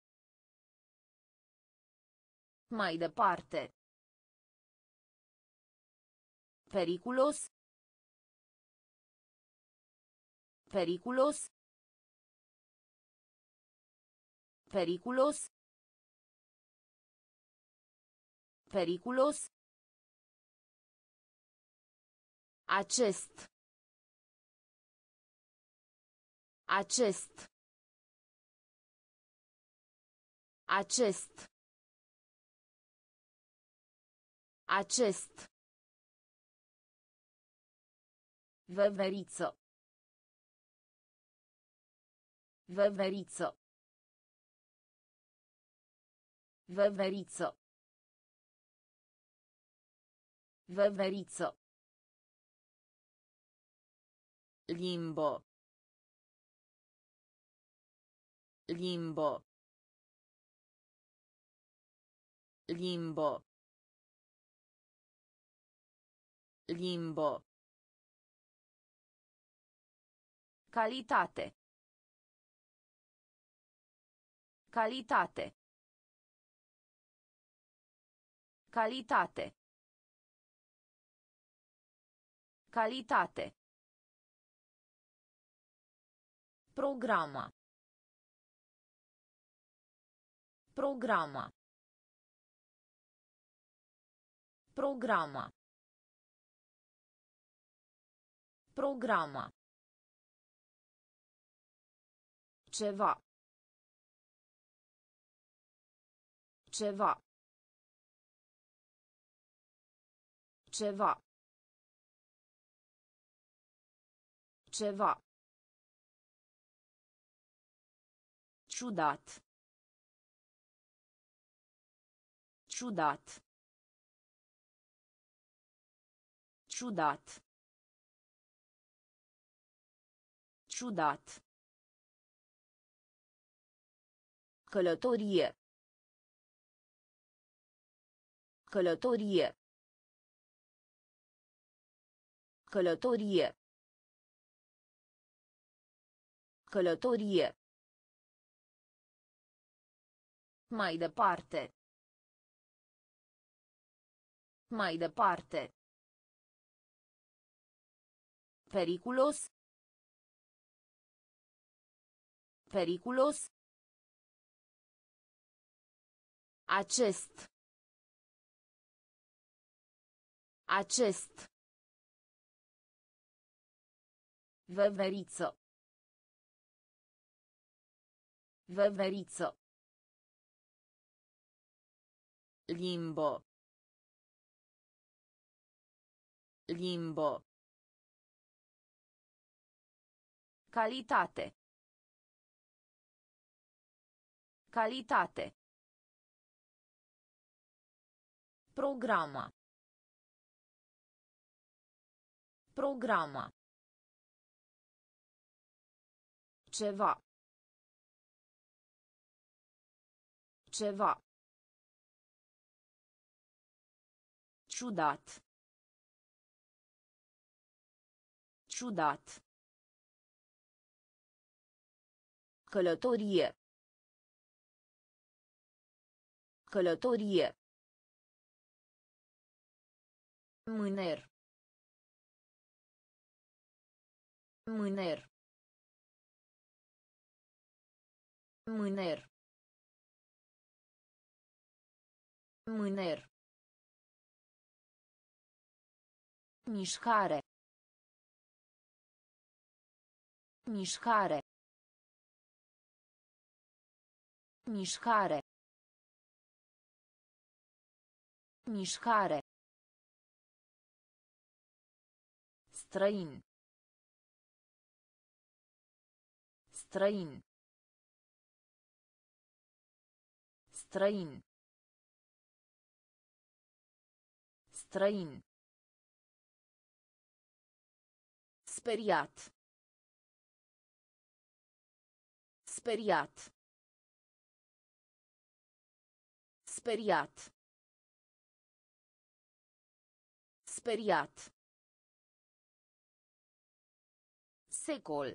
Mai departe. Periculos. Periculos. Periculos. Periculos. Acest. Acest. Acest. Acest. Veveriță. Veveriță. Veveriță. Veveriță. Limbo. Limbo. Limbo. Limbo. Calitate. Calitate. Calitate. Calitate. Programa. Programa. Programa. Programa. Ceva. Ceva. Ceva. Ceva. Ciudat. Ciudat. Ciudat. Ciudat. Călătorie. Călătorie. Călătorie. Călătorie. Mai departe. Mai departe. Periculos. Periculos. Acest. Acest. Veveriță. Veveriță. Limbo. Limbo. Calitate. Calitate. Programa. Programa. Ceva. Ceva. Ciudat. Ciudat. Călătorie. Călătorie. Mâner. Mâner. Mâner. Mâner. Mișcare. Mișcare. Mișcare. Mișcare. Străin. Străin. Străin. Străin. Speriat. Speriat. Speriat. Speriat. Secol.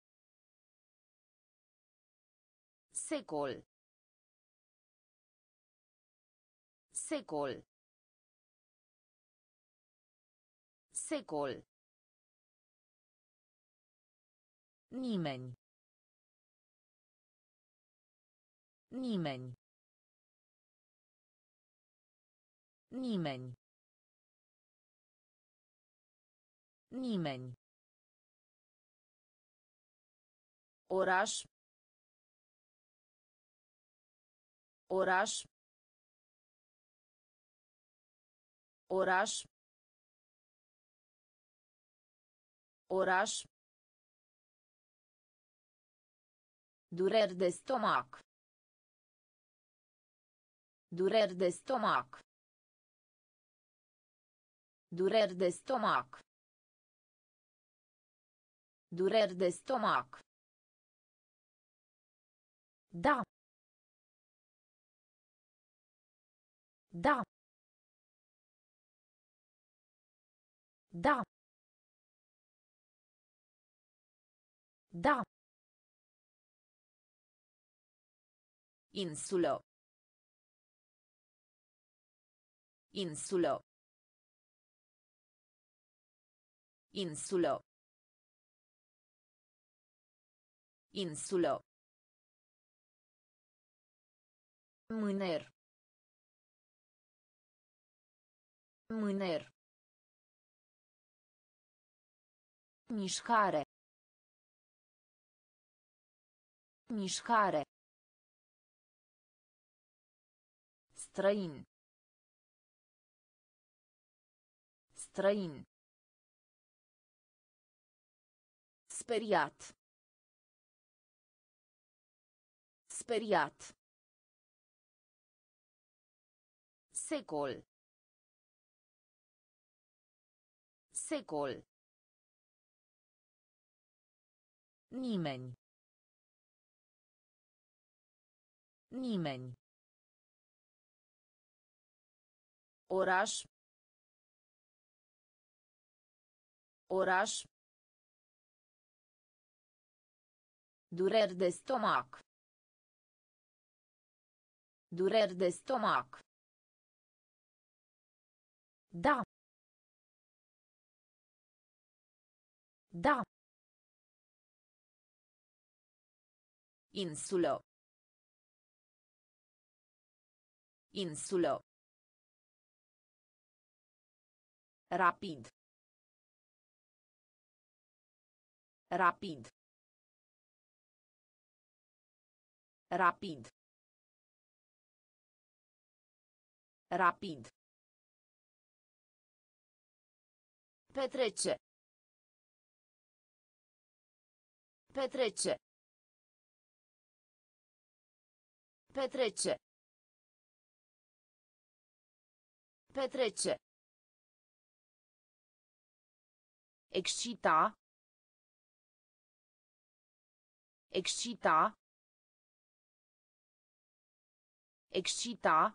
Secol. Secol. Secol. Nimeni. Nimeni. Nimeni. Nimeni. Oraș. Oraș. Oraș. Oraș. Dureri de stomac. Dureri de stomac. Dureri de stomac. Dureri de stomac. Da. Da. Da. Da. Insulă. Insulă. Insulă. Insulă. Mâner. Mâner. Mișcare. Mișcare. Străin. Străin. Speriat. Speriat. Secol. Secol. Nimeni. Nimeni. Oraș. Oraș. Dureri de stomac. Dureri de stomac. Da. Da. Insulă. Insulă. Rapid. Rapid. Rapid. Rapid. Petrece. Petrece. Petrece. Petrece. Excita. Excita. Excita.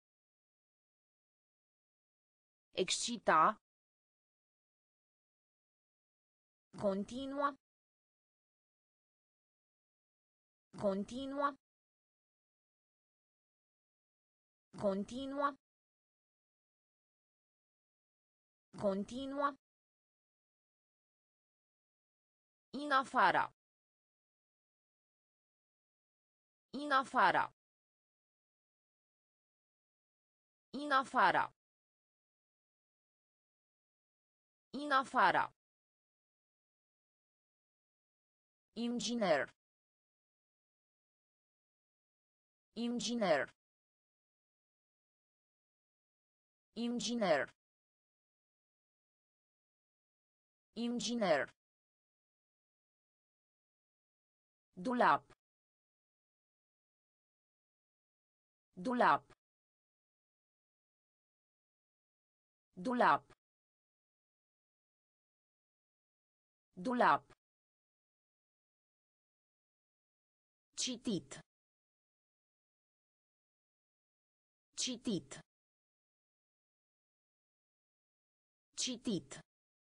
Excita. Continua. Continua. Continua. Continua. In afara. In afara. In afara. In afara. Inginer. Inginer. Inginer. Inginer. Dulap. Dulap. Dulap. Dulap. Citit. Citit. Citit.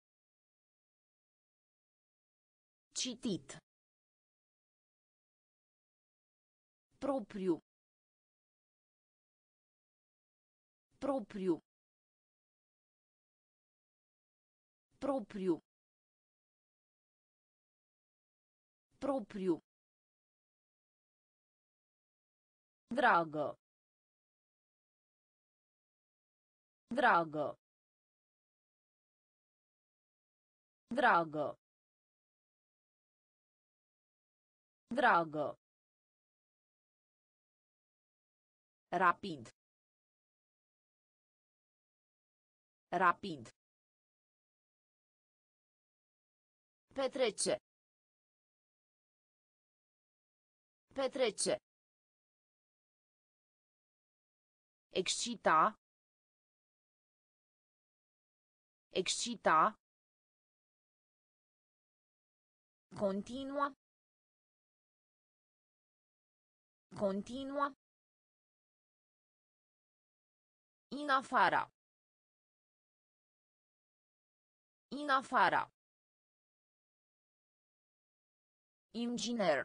Citit. Propriu. Propriu. Propriu. Propriu. Dragă. Dragă. Dragă. Dragă. Rapid. Rapid. Petrece. Petrece. Excita. Excita. Continua. Continua. In afara. In afara. Inginer.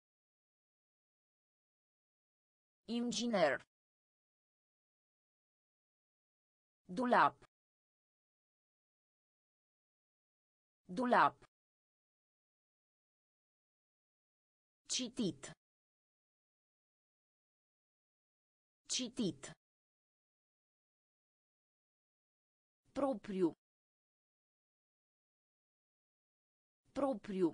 Inginer. Dulap. Dulap. Citit. Citit. Propriu. Propriu.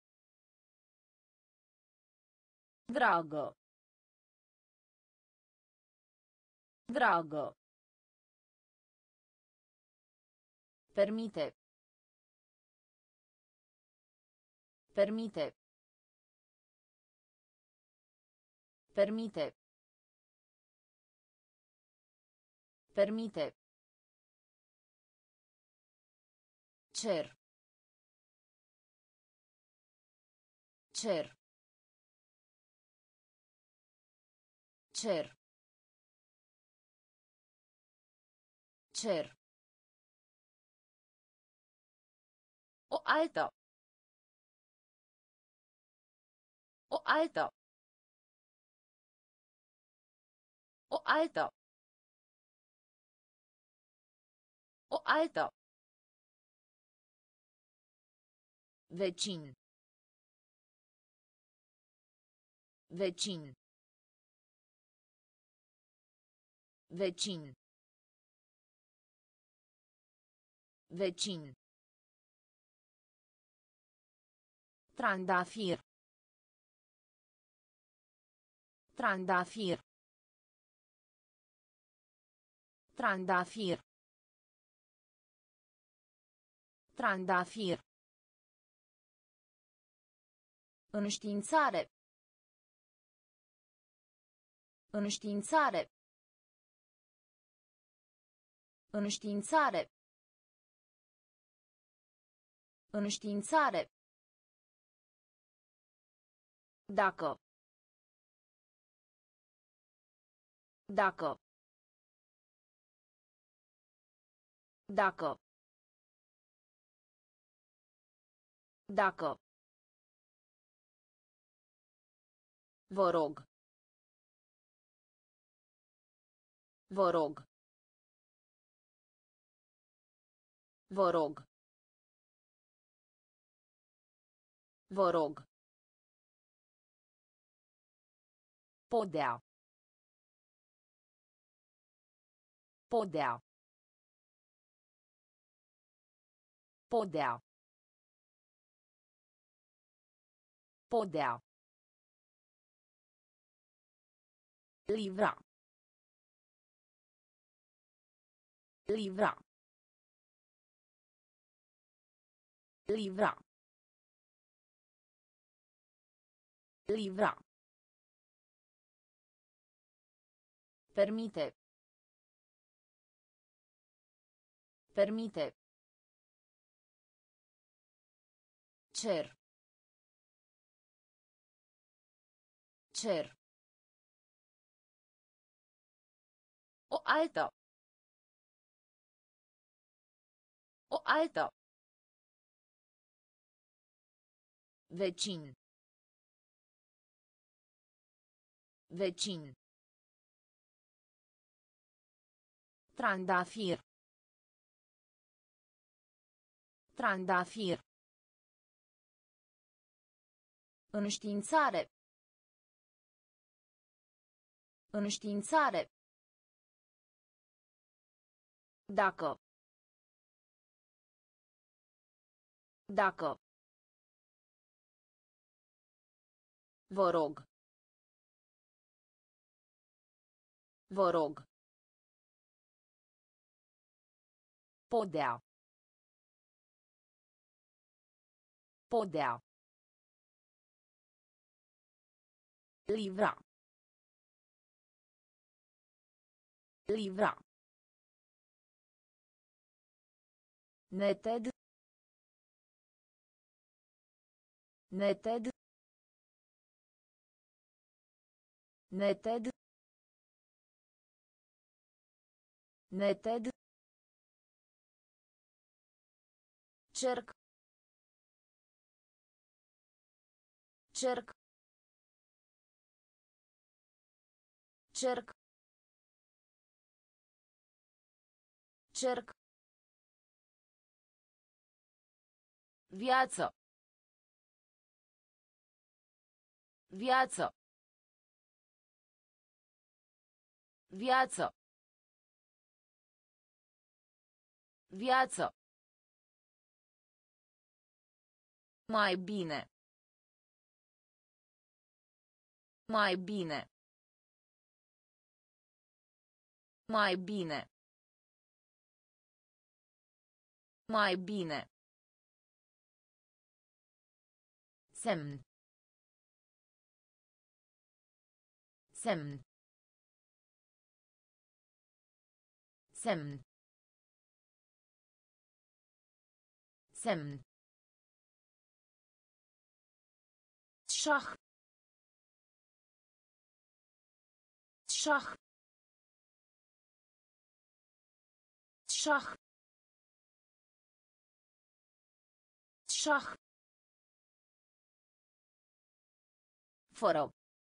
Dragă. Dragă. Permite. Permite. Permite. Permite. Cer. Cer. Cer. Cer. O altă. O altă. O altă. O altă. Vecin. Vecin. Vecin. Vecin. Trandafir. Trandafir. Trandafir. Trandafir. Înștiințare. Înștiințare. Înștiințare. Înștiințare. Dacă. Dacă. Dacă. Dacă. Vă rog. Vă rog. Vă rog. Vă rog. Podea. Podea. Podea. Podea. Livra. Livra. Livra. Livra. Permite. Permite. Cer. Cer. O altă. O altă. Vecin. Vecin. Trandafir. Trandafir. Înștiințare. Înștiințare. Dacă. Dacă. Vă rog. Vă rog. Podea. Podea. Livra. Livra. Neted. Neted. Neted. Neted. Cerc. Cerc. Cerc. Cerc. Viață. Viață. Viață. Viață. Mai bine. Mai bine. Mai bine. Mai bine. Semn. Semn. Semn. Semn. Schach. Schach. Schach. Schach. Fără.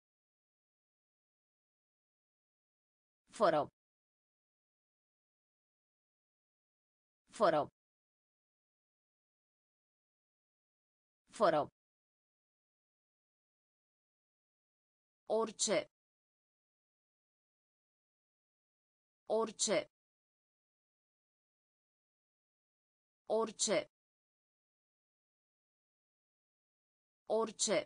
Fără. Fără. Fără. Orice. Orice. Orice. Orice.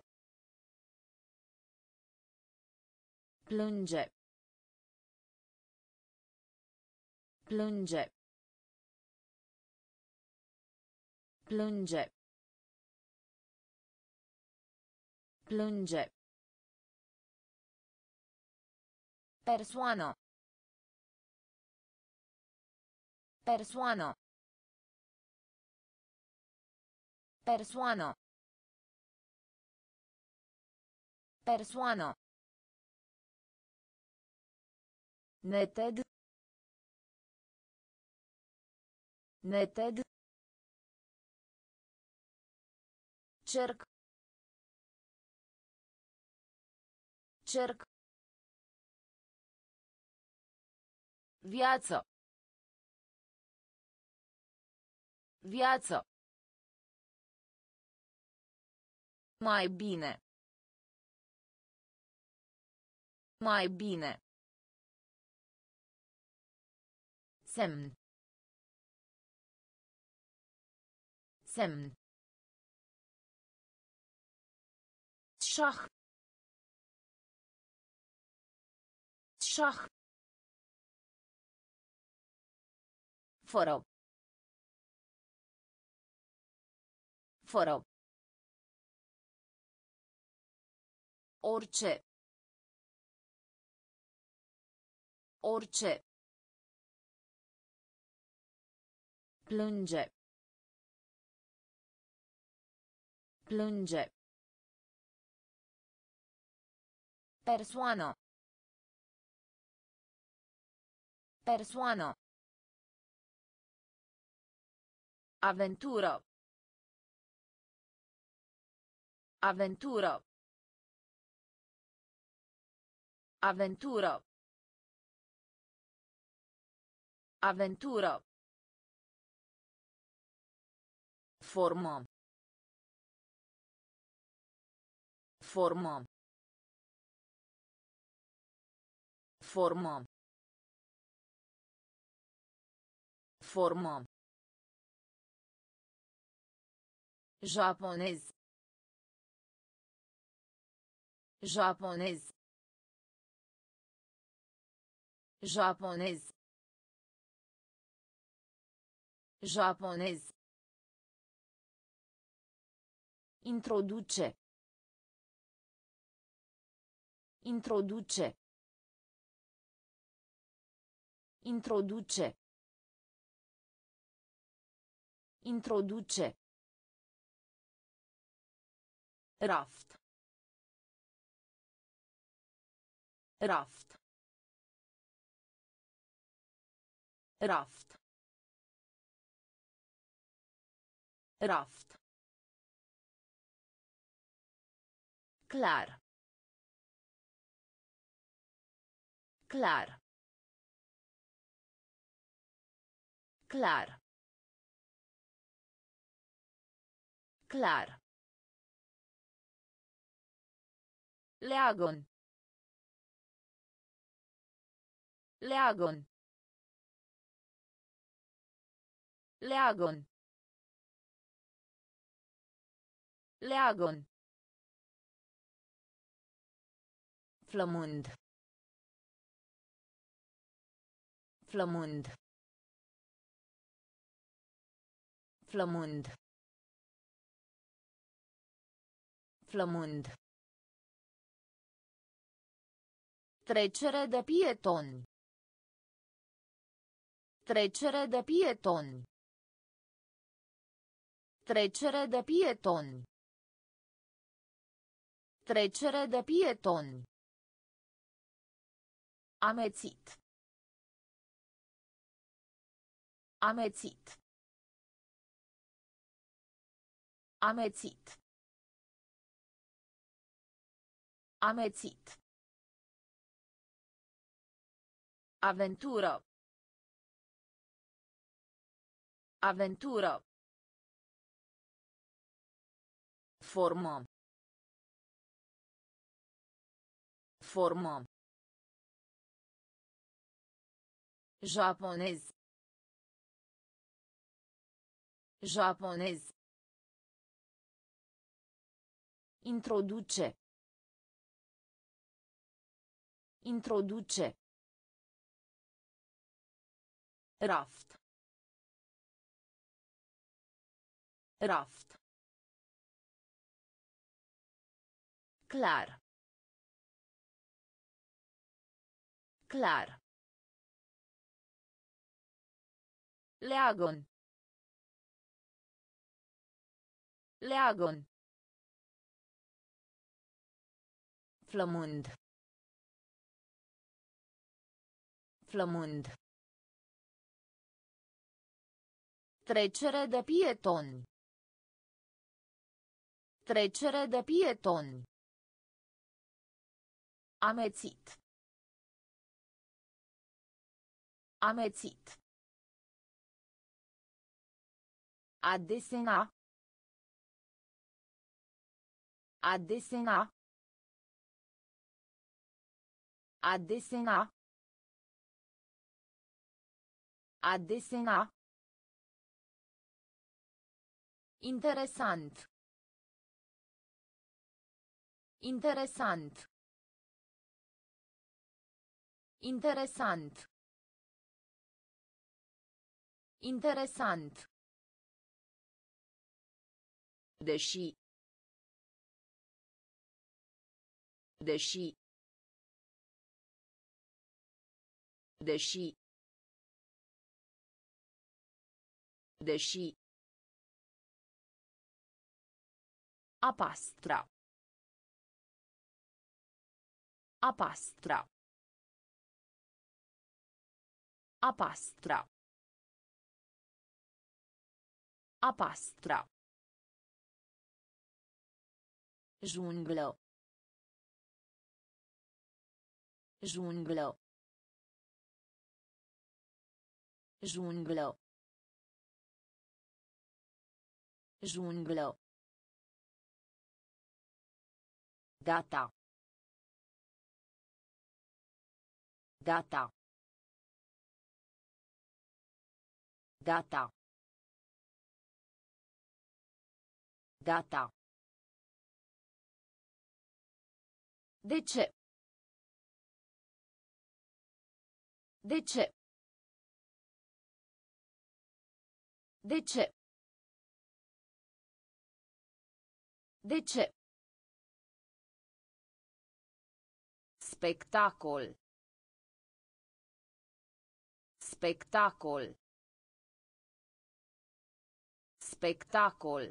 Plânge. Plânge. Plânge. Plânge. Persoană. Persoană. Persoană. Persoană. Neted. Neted. Cerc. Cerc. Viață. Viață. Mai bine. Mai bine. Semn. Semn. Șah. Șah. Fără. Fără. Orice. Orice. Plânge. Plânge. Persoană. Persoană. Aventură. Aventură. Aventură. Aventură. Formă. Formă. Formă. Formă. Japonez. Japonez. Japonez. Japonez. Introduce. Introduce. Introduce. Introduce. Raft. Raft. Raft. Raft. Clar. Clar. Clar. Clar. Leagon. Leagon. Leagon. Leagon. Flămând. Flămând. Flămând. Flămând. Trecere de pietoni. Trecere de pietoni. Trecere de pietoni. Trecere de pietoni. Amețit. Amețit. Amețit. Amețit. Aventură. Aventură. Formă. Formă. Japonez. Japonez. Introduce. Introduce. Raft. Raft. Clar. Clar. Leagon. Leagon. Flămând. Flămând. Trecere de pietoni. Trecere de pietoni. Amețit. Amețit. A desena. A desena. A desena. A desena. Interesant. Interesant. Interesant. Interesant. Deși. Deși. Deși. Deși. A pastra. A pastra. A pastra. A pastra. Junglă. Junglă. Junglă. Junglă. Gata. Gata. Gata. Gata. De ce? De ce? De ce? De ce? Spectacol. Spectacol. Spectacol.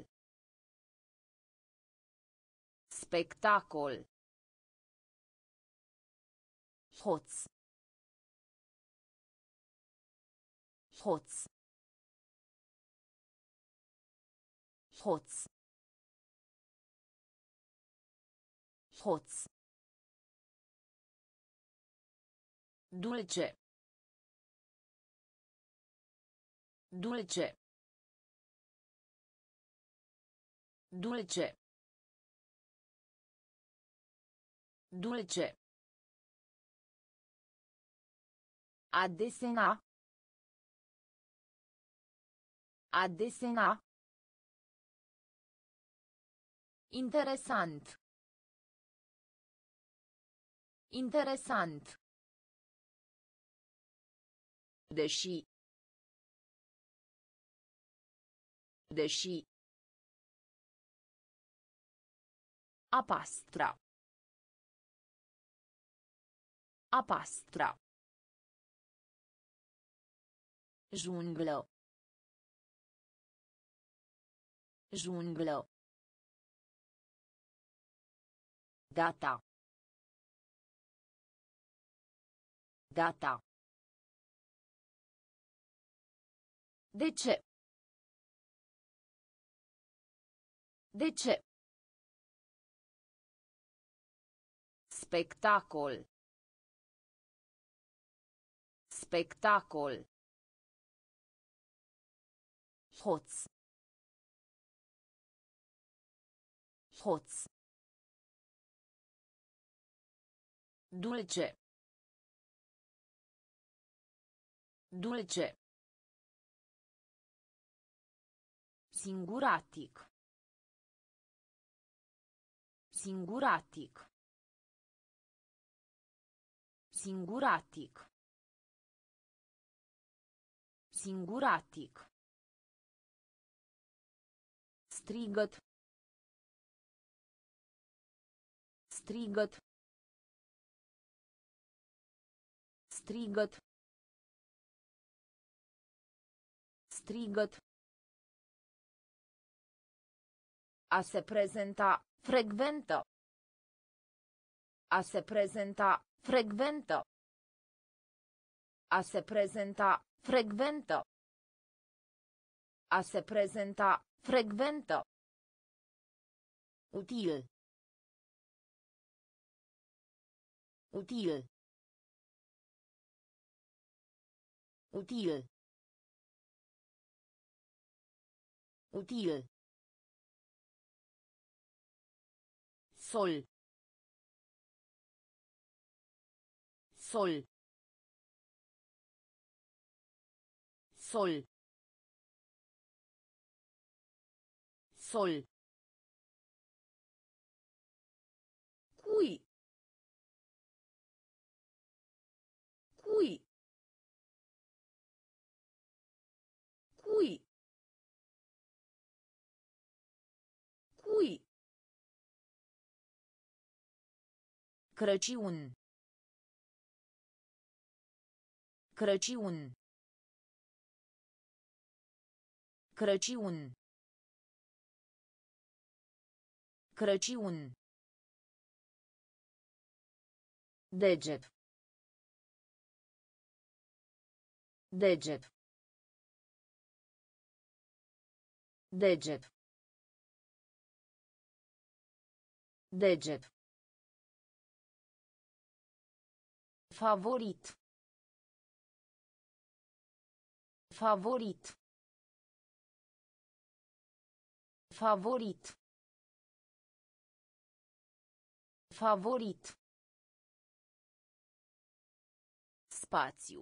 Spectacol. Hoț. Hoț. Hoț. Hoț. Dulce. Dulce. Dulce. Dulce. A desena. A desena. Interesant. Interesant. Deși. Deși. A pastra. A pastra. Junglă. Junglă. Gata. Gata. De ce? De ce? Spectacol. Spectacol. Hoț. Hoț. Dulce. Dulce. Singuratic. Singuratic. Singuratic. Singuratic. Strigăt. Strigăt. Strigăt. Strigăt. A se prezenta, frecventă. A se prezenta, frecventă. A se prezenta, frecventă. A se prezenta, frecventă. Util. Util. Util. Util. Sol. Sol. Sol. Sol. Cui. Cui. Cui. Cui. Crăciun. Crăciun. Crăciun. Crăciun. Deget. Deget. Deget. Deget. Favorit. Favorit. Favorit. Favorit. Spațiu.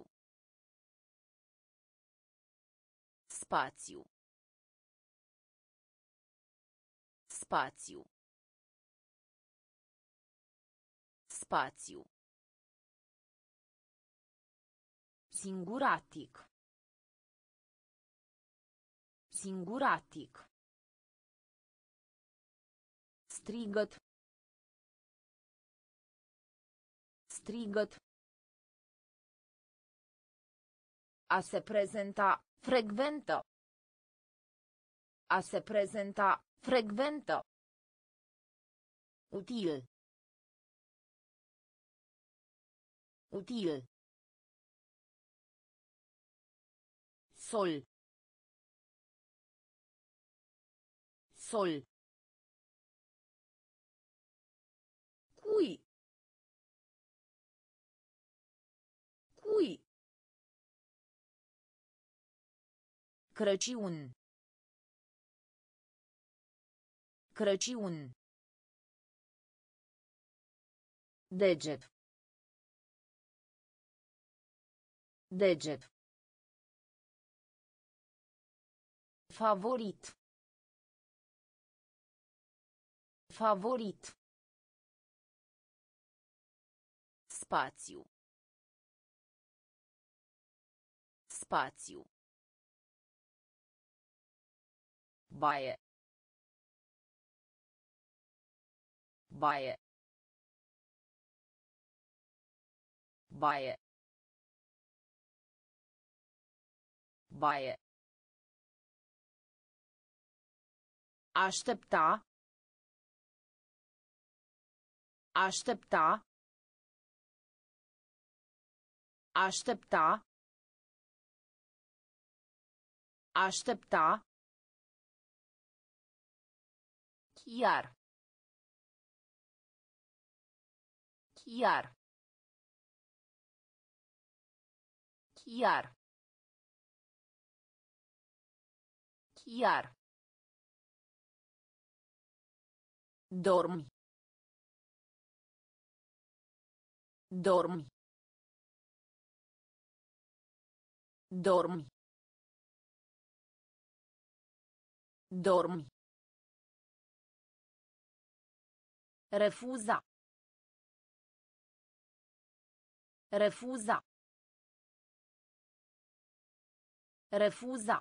Spațiu. Spațiu. Spațiu. Singuratic. Singuratic. Strigăt. Strigăt. A se prezenta, frecventă. A se prezenta, frecventă. Util. Util. Sol. Sol. Cui. Cui. Crăciun. Crăciun. Deget. Deget. Favorit. Favorit. Spațiu. Spațiu. Baie. Baie. Baie. Baie. Aștepta. Aștepta. Aștepta. Aștepta. Chiar. Chiar. Chiar. Chiar. Dormi. Dormi. Dormi. Dormi. Refuza. Refuza. Refuza.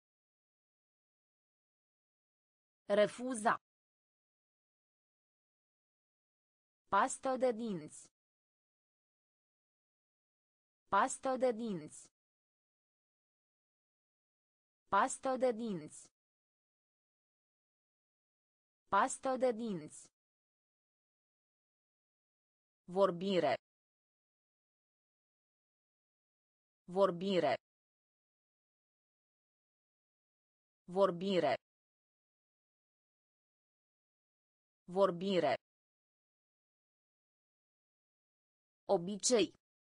Refuza. Pastă de dinți. Pastă de dinți. Pastă de dinți. Pastă de dinți. Vorbire. Vorbire. Vorbire. Vorbire. Obicei.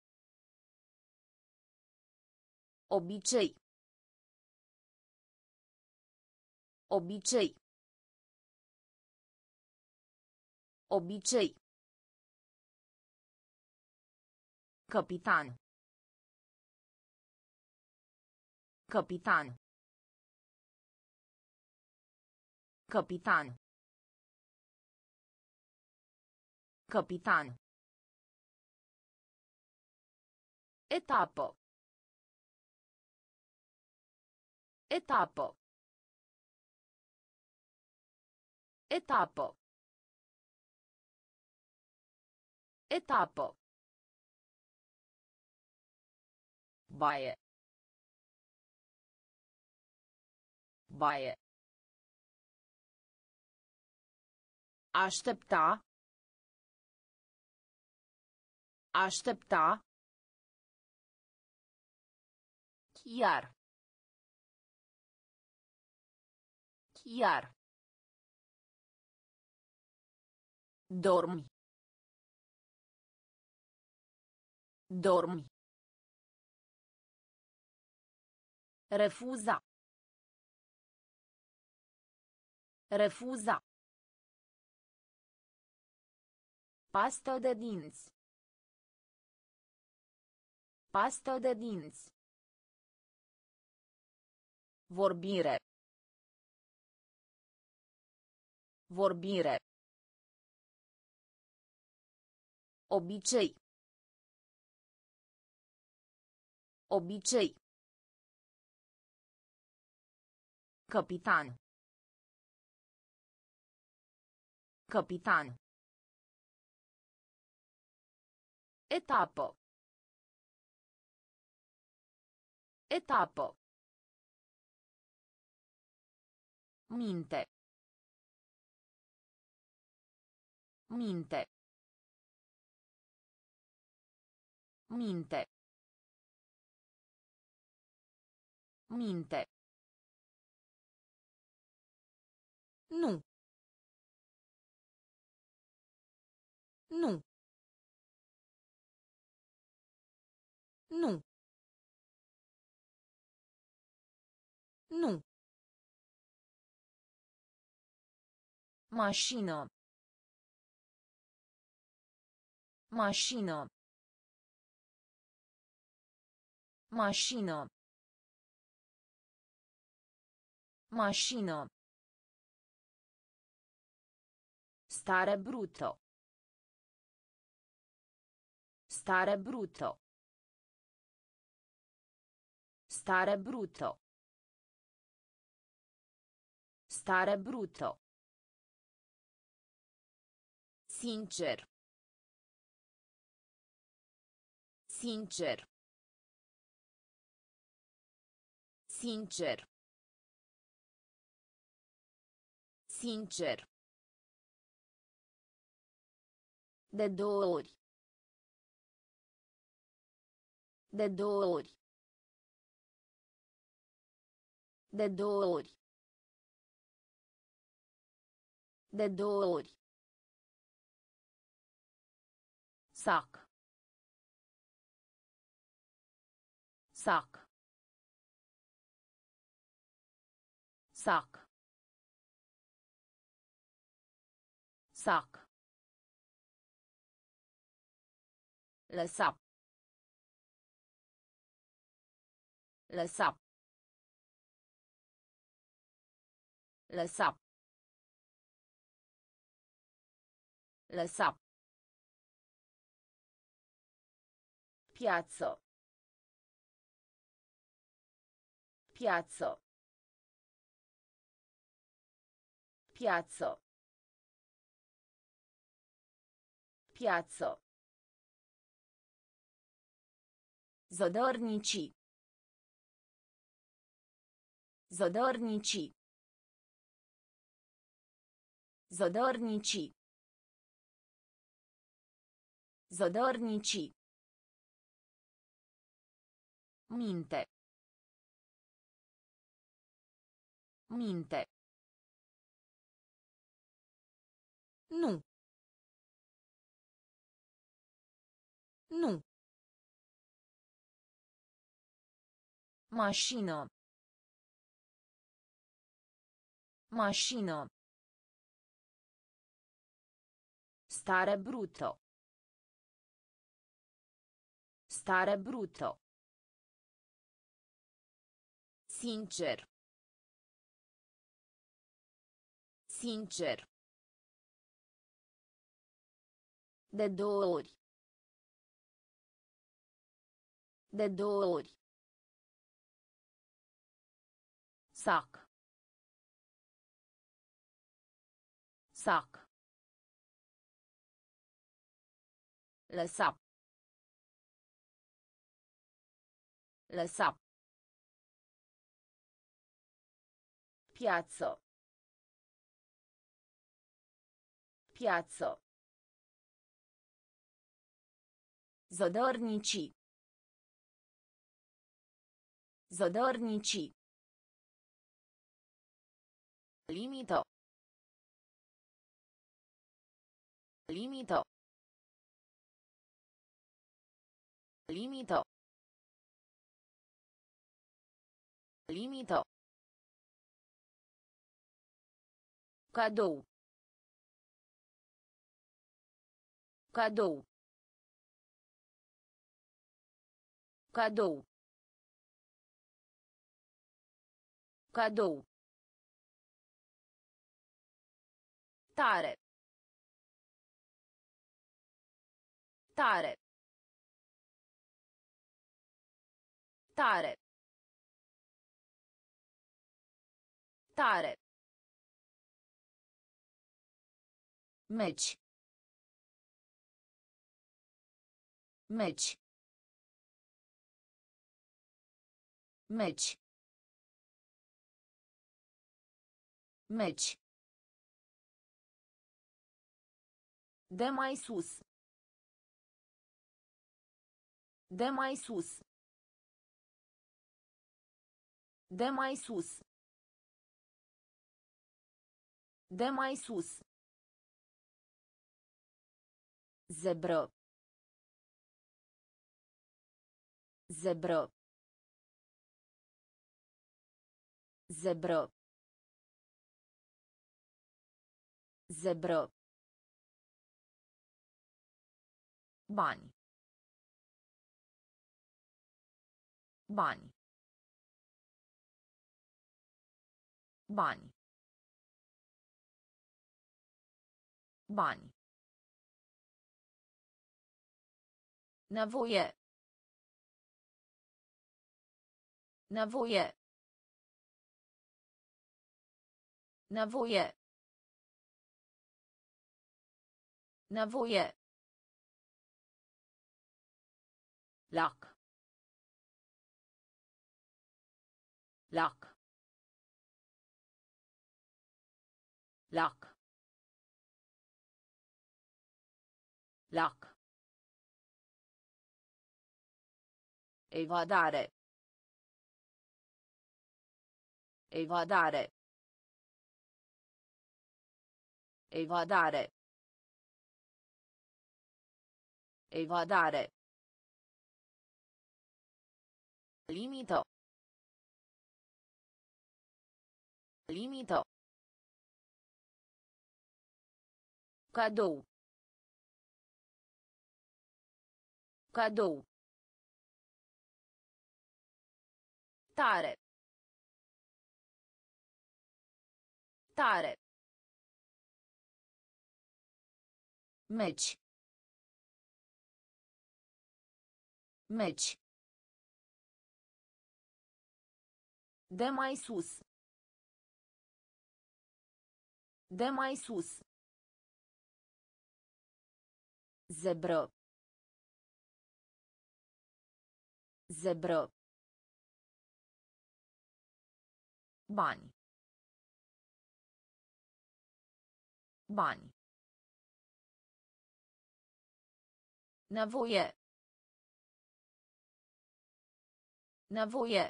Obicei. Obicei. Obicei. Capitan. Capitan. Capitan. Capitan. Etapă. Etapă. Etapă. Etapă. Baie. Baie. Aștepta. Aștepta. Chiar. Chiar. Dormi. Dormi. Refuza. Refuza. Pastă de dinți. Pastă de dinți. Vorbire. Vorbire. Obicei. Obicei. Capitan. Capitan. Etapă. Etapă. Minte. Minte. Minte. Minte. Nu. Nu. Nu. Nu. Mașină. Mașină. Mașină. Mașină. Stare bruto. Stare bruto. Stare bruto. Stare bruto. Sincer. Sincer. Sincer. Sincer. De două ori. De două ori. De două ori. De două ori. Sac. Sac. Sac. Sac. Lăsa. Lăsa. Lăsa. Lăsa. Piață. Piazzo. Piazzo. Piazzo. Zodornici. Zodornici. Zodornici. Zodornici. Minte. Minte. Nu. Nu. Mașină. Mașină. Stare brutto. Stare brutto. Sincer. Sincer. De două ori. De două ori. Sac. Sac. Lăsa. Lăsa. Piazzo. Piazzo. Zodornici. Zodornici. Limito. Limito. Limito. Limito. Cadou. Cadou. Cadou. Cadou. Tare. Tare. Tare. Tare. Meci. Meci. Meci. Meci. De mai sus. De mai sus. De mai sus. De mai sus. Zebră. Zebră. Zebră. Zebră. Bani. Bani. Bani. Bani. Nevoie. Nevoie. Nevoie. Nevoie. Lac. Lac. Lac. Lac. Evadare. Evadare. Evadare. Evadare. Limito. Limito. Cadou. Cadou. Tare. Tare. Meci. Meci. De mai sus. De mai sus. Zebră. Zebră. Bani. Bani. Nevoie. Nevoie.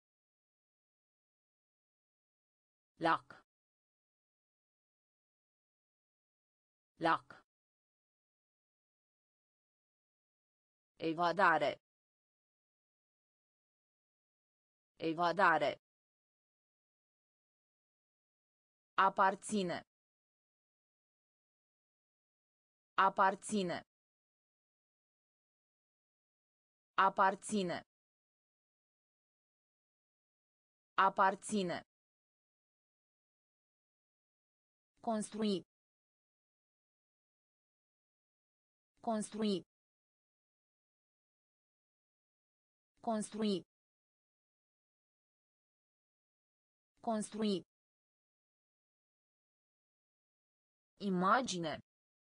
Lac. Lac. Evadare. Evadare. Aparține. Aparține. Aparține. Aparține. Construi. Construi. Construi. Construi. Imagine.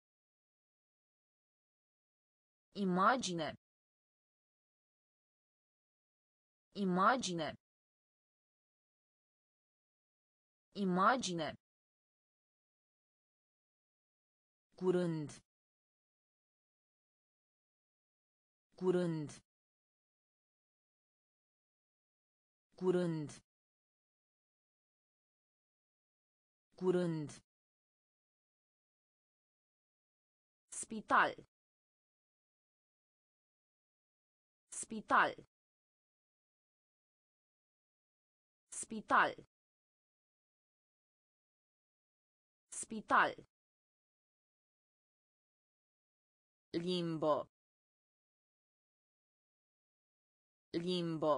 Imagine. Imagine. Imagine. Curând. Curând. Curând. Curând. Spital. Spital. Spital. Spital. Limbo. Limbo.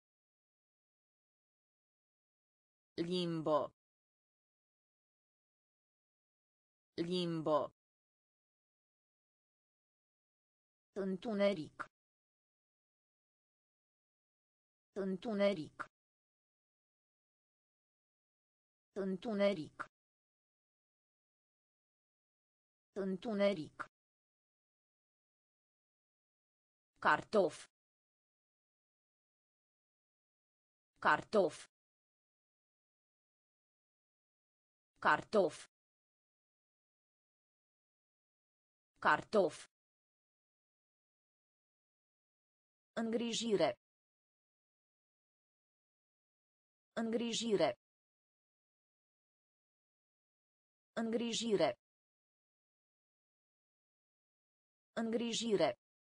Limbo. Limbo. Întuneric. Întuneric. Întuneric. Întuneric. Cartof. Cartof. Cartof. Cartof. Îngrijire. Îngrijire. Îngrijire. Îngrijire.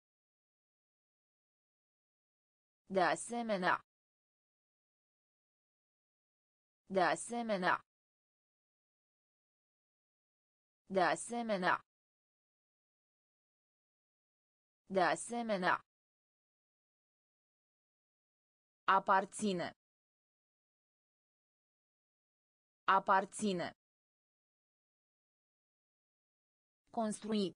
De asemenea. De asemenea. De asemenea. De asemenea. Aparține. Aparține. Construi.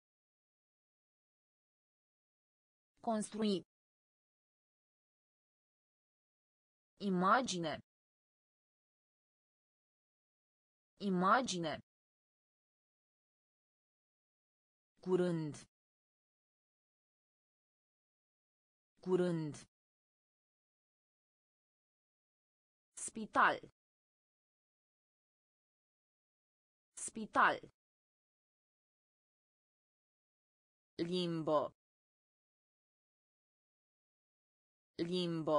Construi. Imagine. Imagine. Curând. Curând. Spital. Spital. Limbo. Limbo.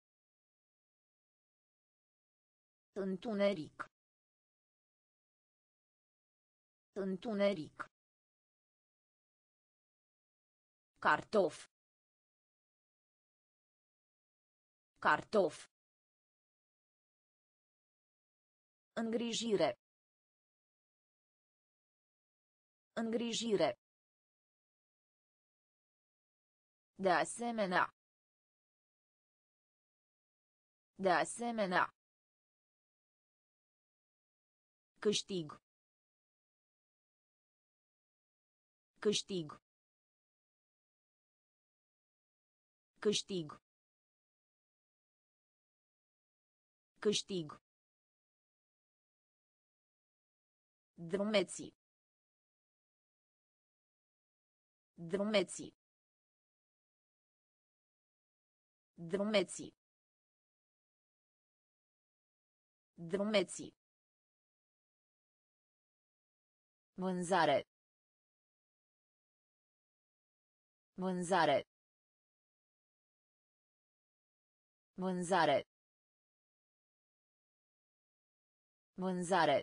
Întuneric. Întuneric. Cartof. Cartof. Îngrijire. Îngrijire. De asemenea. De asemenea. Câștig. Câștig. Câștig. Câștig. Drumeții. Drumeții. Drumeții. Drumeții. Vânzare. Vânzare. Vânzare. Vânzare.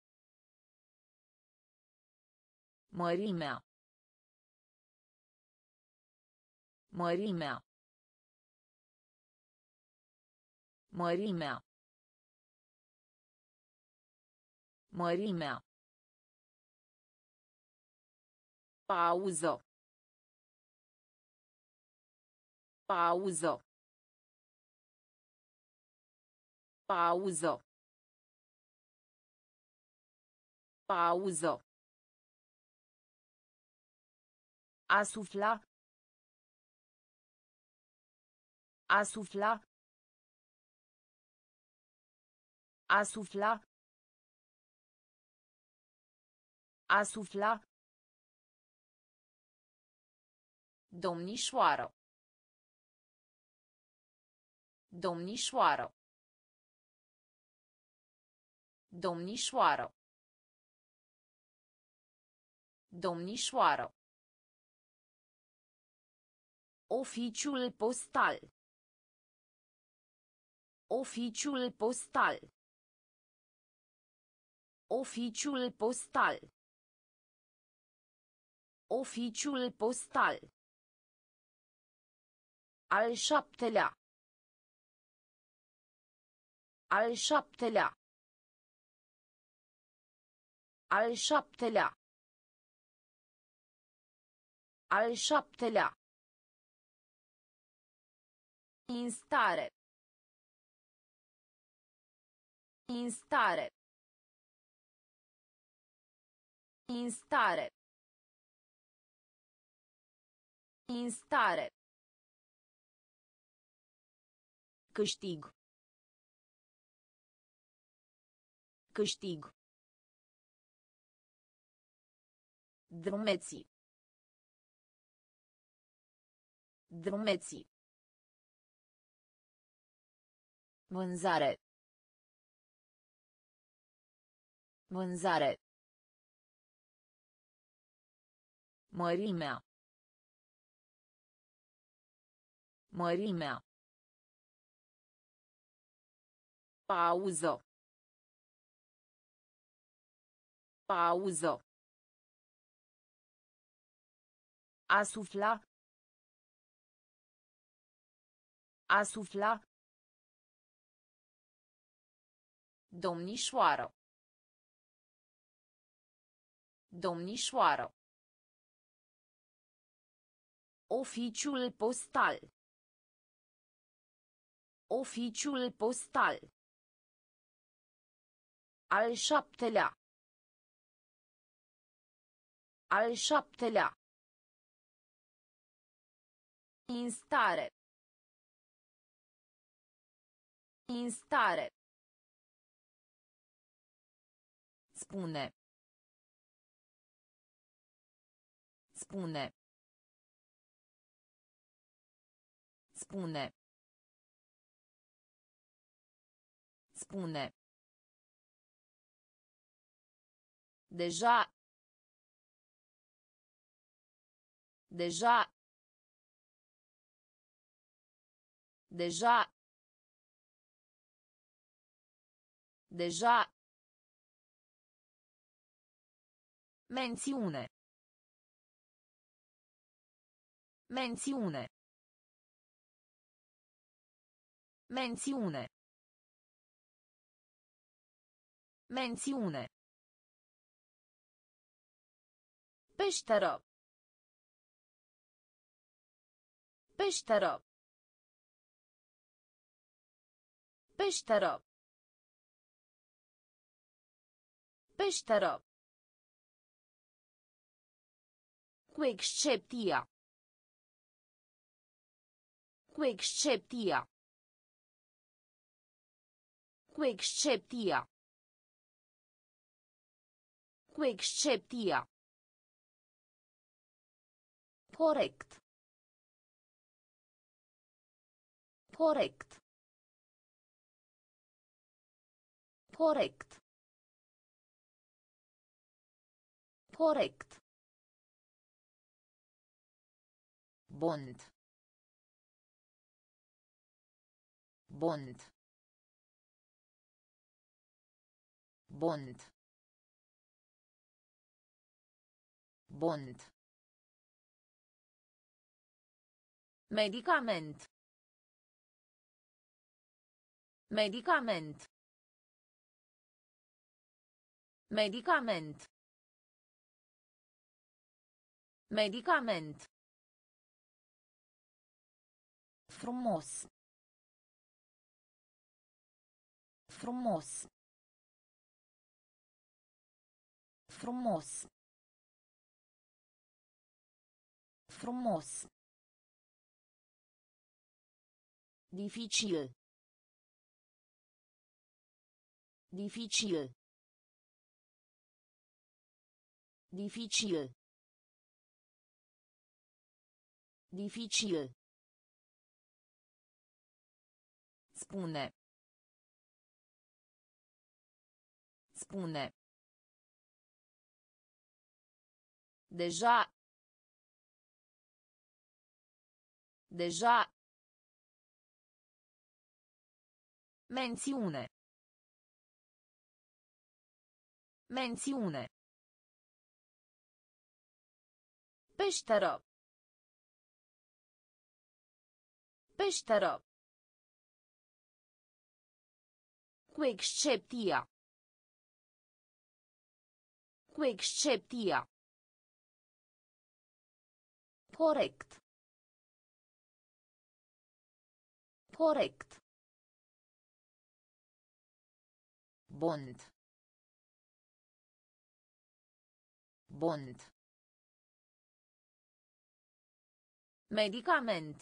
Mărimea. Mărimea. Mărimea. Mărimea. Pauză. Pauză. Pauză. Pauză. A sufla. A sufla. A sufla. A sufla. Domnișoară. Domnișoară. Domnișoară. Domnișoară. Oficiul postal. Oficiul postal. Oficiul postal. Oficiul postal. Al șaptelea. Al șaptelea. Al șaptelea. Al șaptelea. Instare. Instare. Instare. Instare. Câștig. Câștig. Drumeții. Drumeții. Vânzare. Vânzare. Mărimea. Mărimea. Pauză. Pauză. A sufla. A sufla. Domnișoară. Domnișoară. Oficiul postal. Oficiul postal. Al șaptelea. Al șaptelea. Instare. Instare. Spune. Spune. Spune. Spune. Deja. Deja. Deja. Deja. Mențiune. Mențiune. Mențiune. Mențiune. Peșteră. Peșteră. Peșteră. Peșteră. Cu excepția. Cu excepția. Cu excepția. Cu excepția. Corect. Corect. Corect. Corect. Bond. Bond. Bond. Bond. Medicament. Medicament. Medicament. Medicament. Frumos. Frumos. Frumos. Frumos. Dificil. Dificil. Dificil. Dificil. Spune. Spune. Deja. Deja. Mențiune. Mențiune. Peșteră. Peșteră. Cu excepția. Cu excepția. Corect. Corect. Bond. Bond. Medicament.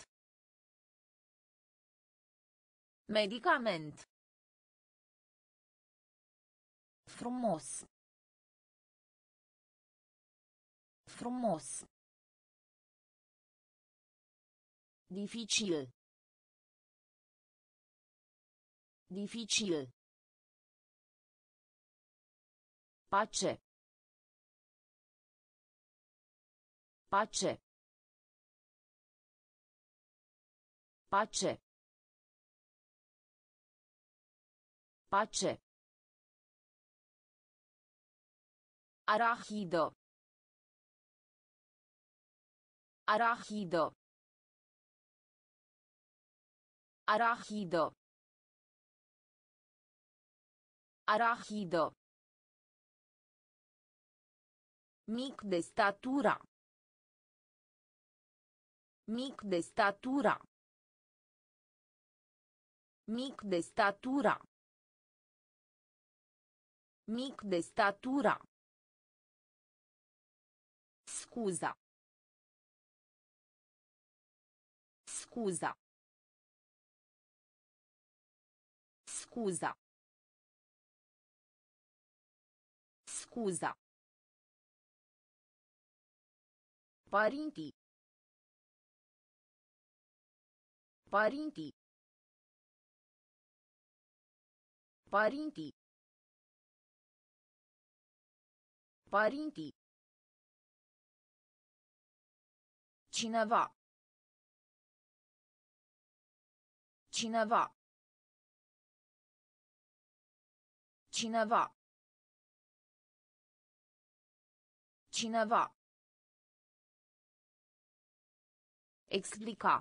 Medicament. Frumos. Frumos. Dificil. Dificil. Pace. Pace. Pace. Pace. Arahido. Arahido. Arahido. Arahido. Mic de statura. Mic de statura. Mic de statura. Mic de statura. Scuza. Scuza. Scuza. Scuza. Părinții. Părinții. Părinții. Părinții. Cineva. Cineva. Cineva. Cineva. Explica.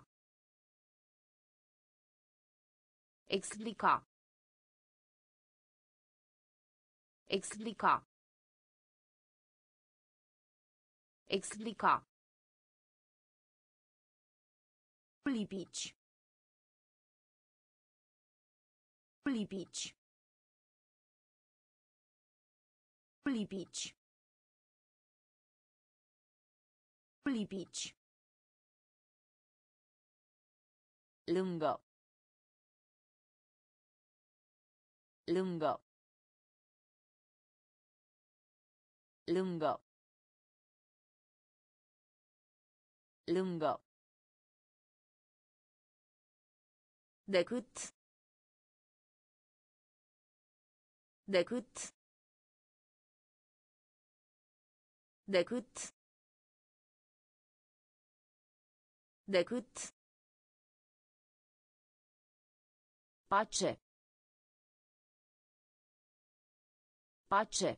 Explica. Explica. Explica. Lipici. Lipici. Lipici. Lipici. Lângă. Lângă. Lângă. Lângă. Decât. Decât. Decât. Decât. Pace. Pace.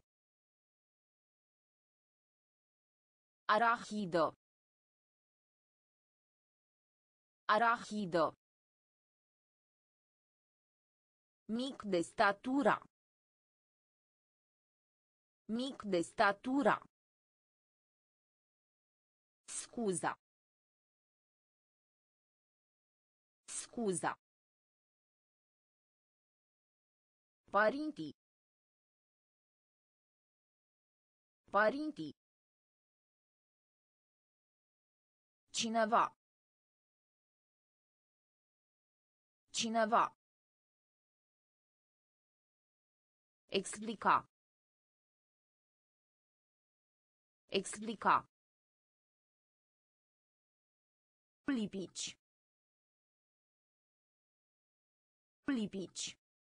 Arahidă. Arahidă. Mic de statura. Mic de statura. Scuza. Scuza. Părinții. Părinții. Cineva. Cineva. Explica. Explica. Lipici. Lipici.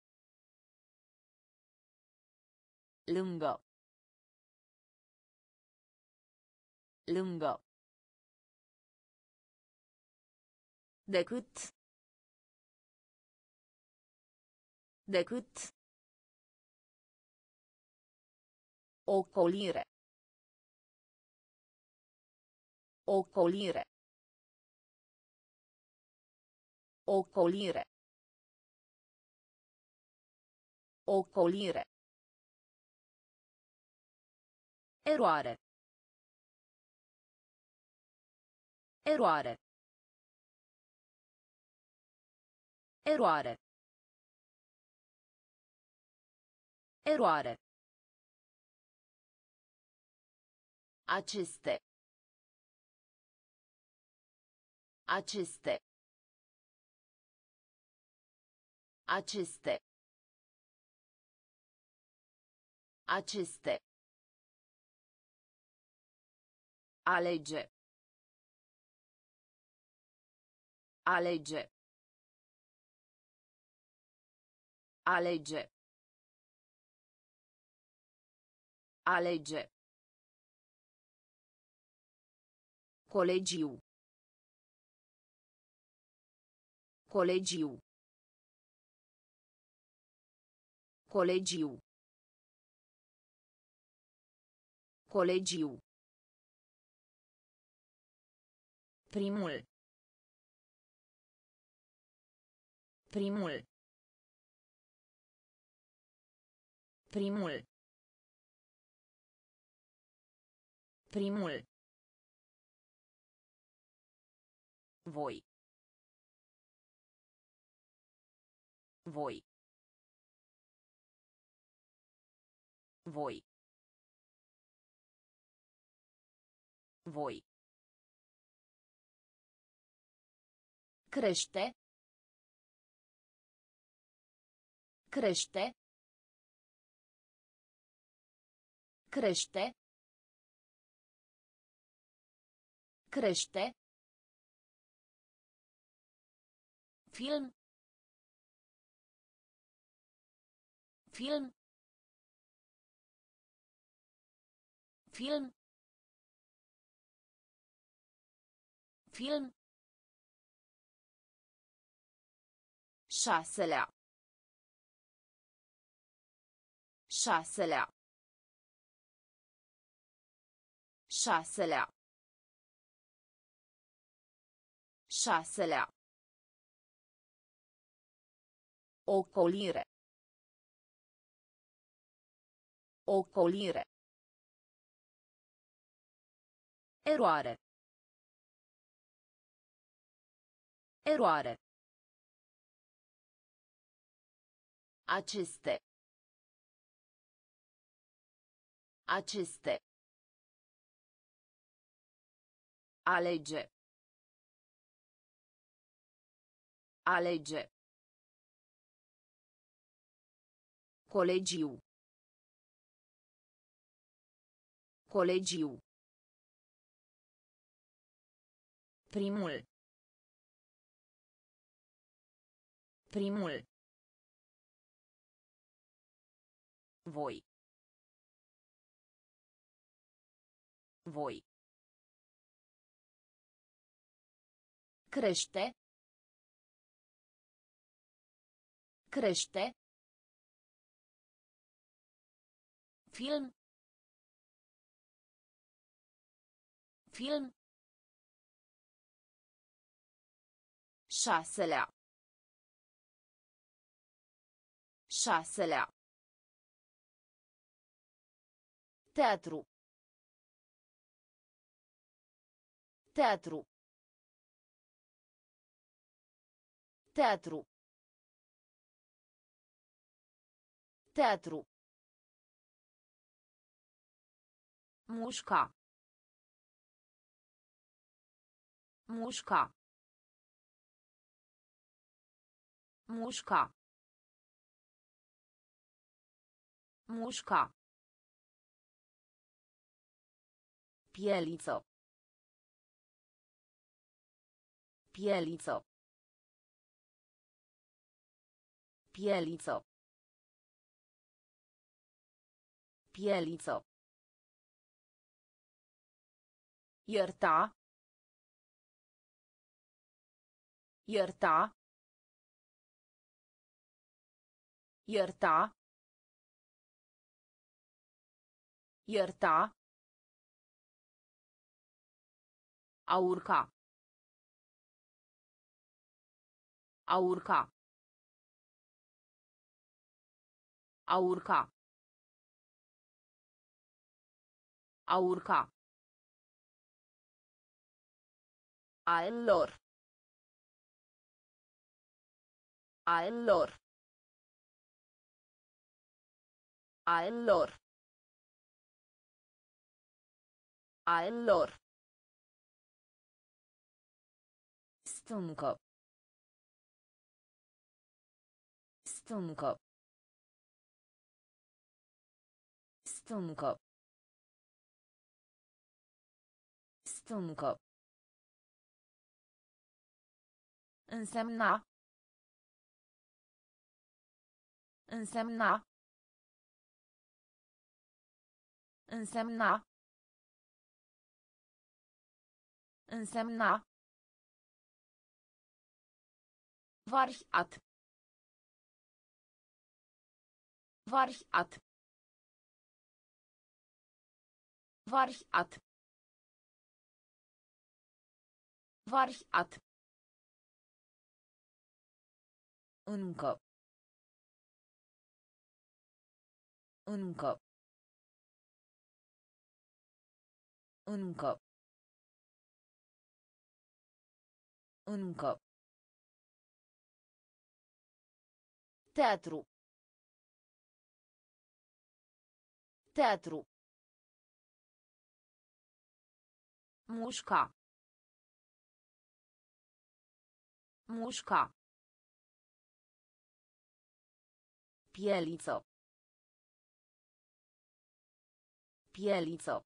Lângă. Lângă. Decât. Decât. Ocolire. Ocolire. Ocolire. Ocolire. Eroare. Eroare. Eroare. Eroare. Aceste. Aceste. Aceste. Aceste. Alege. Alege. Alege. Alege. Colegiu. Colegiu. Colegiu. Colegiu. Primul. Primul. Primul. Primul. Voi. Voi. Voi. Voi. Crește. Crește. Crește. Crește. Film. Film. Film. Film. Șaselea. Șaselea. Șaselea. Șaselea. Ocolire. Ocolire. Eroare. Eroare. Aceste. Aceste. Alege. Alege. Colegiu. Colegiu. Primul. Primul. Voi. Voi. Crește. Crește. Film. Film. Șaselea. Șaselea. Teatru. Teatru. Teatru. Teatru. Mușca. Mușca. Mușca. Mușca. Pieliță. Pieliță. Pieliță. Pieliță. Ierta. Ierta. Ierta. Ierta. A urca. A urca. A urca. A urca. A lor. A lor. A lor. A lor. Stâncă. Stâncă. Stâncă. Stâncă. Însemna. Însemna. Însemna. Însemna. Variat. Variat. Variat. Variat. Încă. Încă. Încă. Încă. Teatru. Teatru. Mușca. Mușca. Pieliță. Pieliță.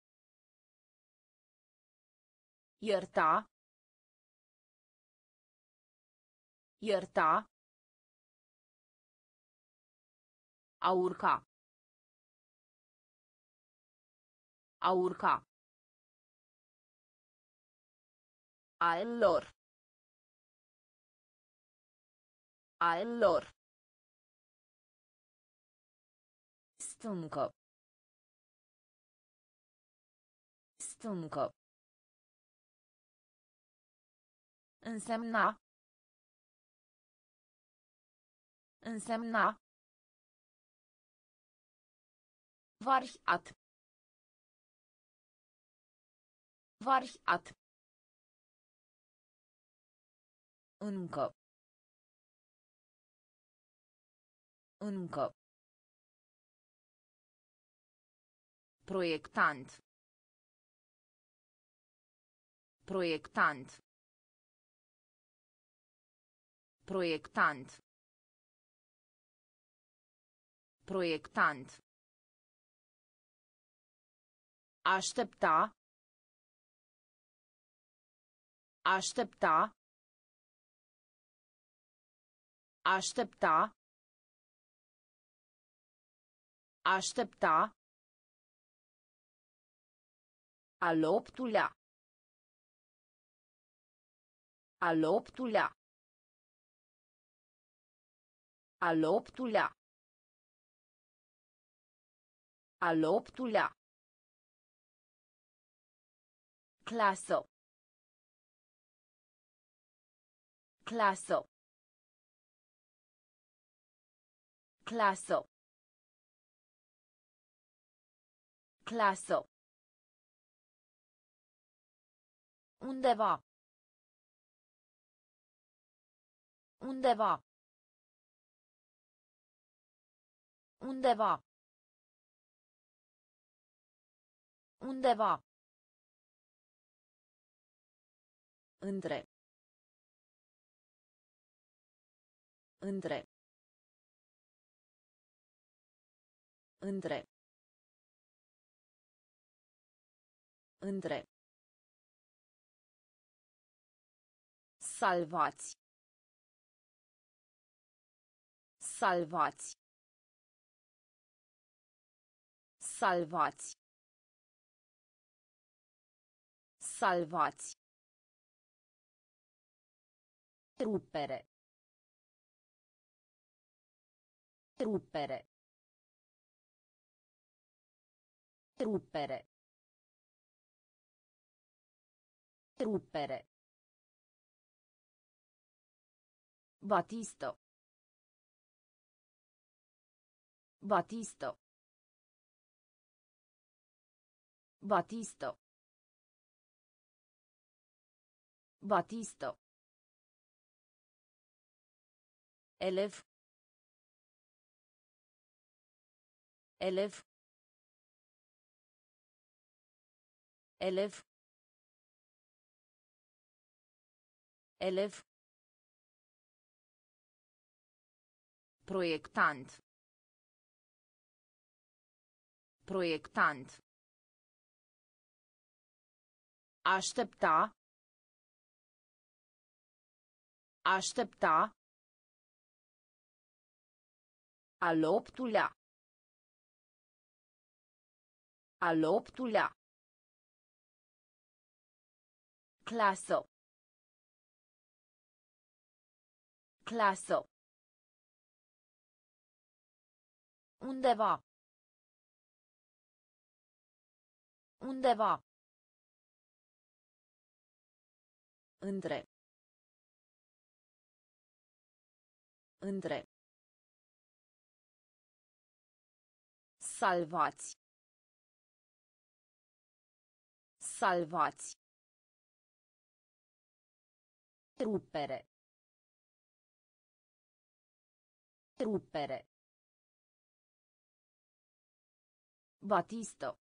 Ierta. Ierta. A urca. A urca. A lor. A lor. Stâncă. Stâncă. Însemna. Însemna. Variat. Variat. Încă. Încă. Proiectant. Proiectant. Proiectant. Proiectant. Aștepta. Aștepta. Aștepta. Aștepta. Al optulea. Al optulea. Al optulea. Al optulea. Clasă. Clasă. Clasă. Clasă. Undeva. Undeva. Undeva. Undeva. Între. Între. Între. Între. Salvați. Salvați. Salvați. Salvați. Rupere. Rupere. Rupere. Rupere. Batisto. Batisto. Batisto. Batisto. Elev. Elev. Elev. Elev. Proiectant. Proiectant. Aștepta. Aștepta. Al optulea. Al optulea. Clasă. Clasă. Undeva. Undeva. Între. Între. Salvați. Salvați. Rupere. Rupere. Batisto.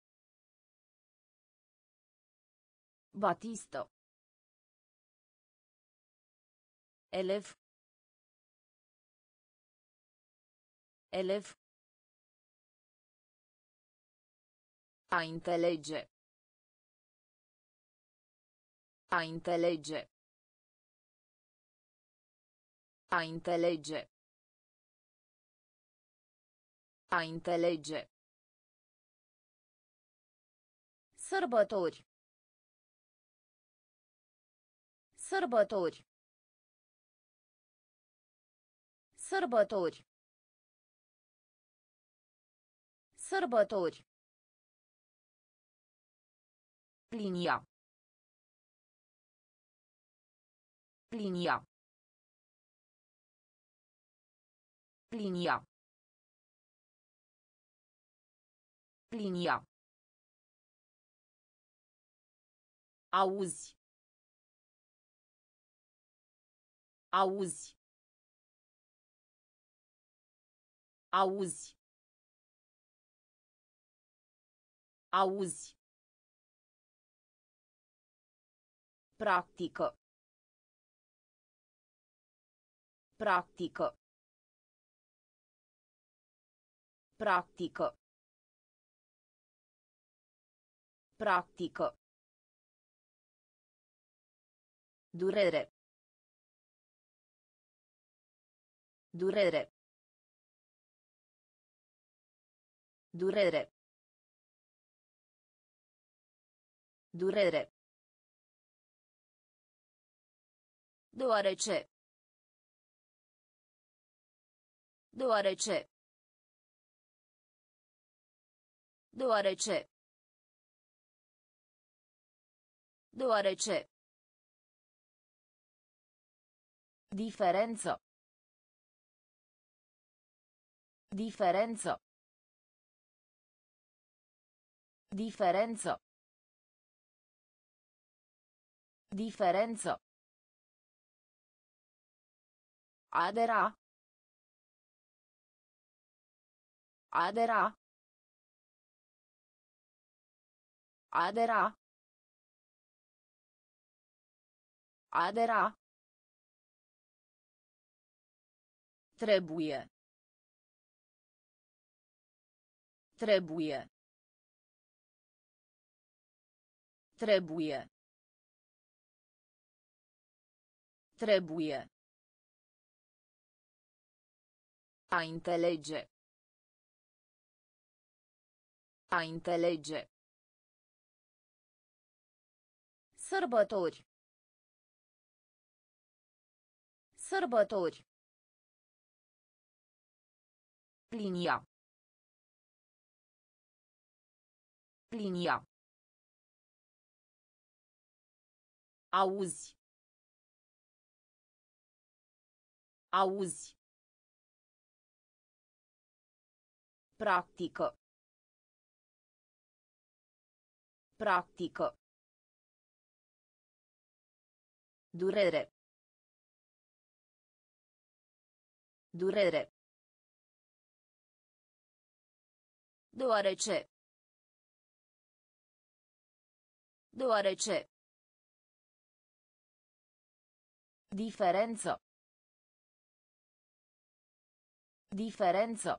Batisto. Elev. Elev. A înțelege. A înțelege. A înțelege. A înțelege. Sărbători. Sărbători. Sărbători. Sărbători. Linia. Linia. Linia. Linia. Auzi. Auzi. Auzi. Auzi. Practică. Practică. Practică. Practică. Durere. Durere. Durere. Durere. Deoarece. Deoarece. Deoarece. Deoarece. Diferență. Diferență. Diferență. Diferență. Adera. Adera. Adera. Adera. Trebuie. Trebuie. Trebuie. Trebuie. A înțelege. A înțelege. Sărbători. Sărbători. Linia. Linia. Auzi. Auzi. Practică. Practică. Durere. Durere. Deoarece. Deoarece. Diferență. Diferență.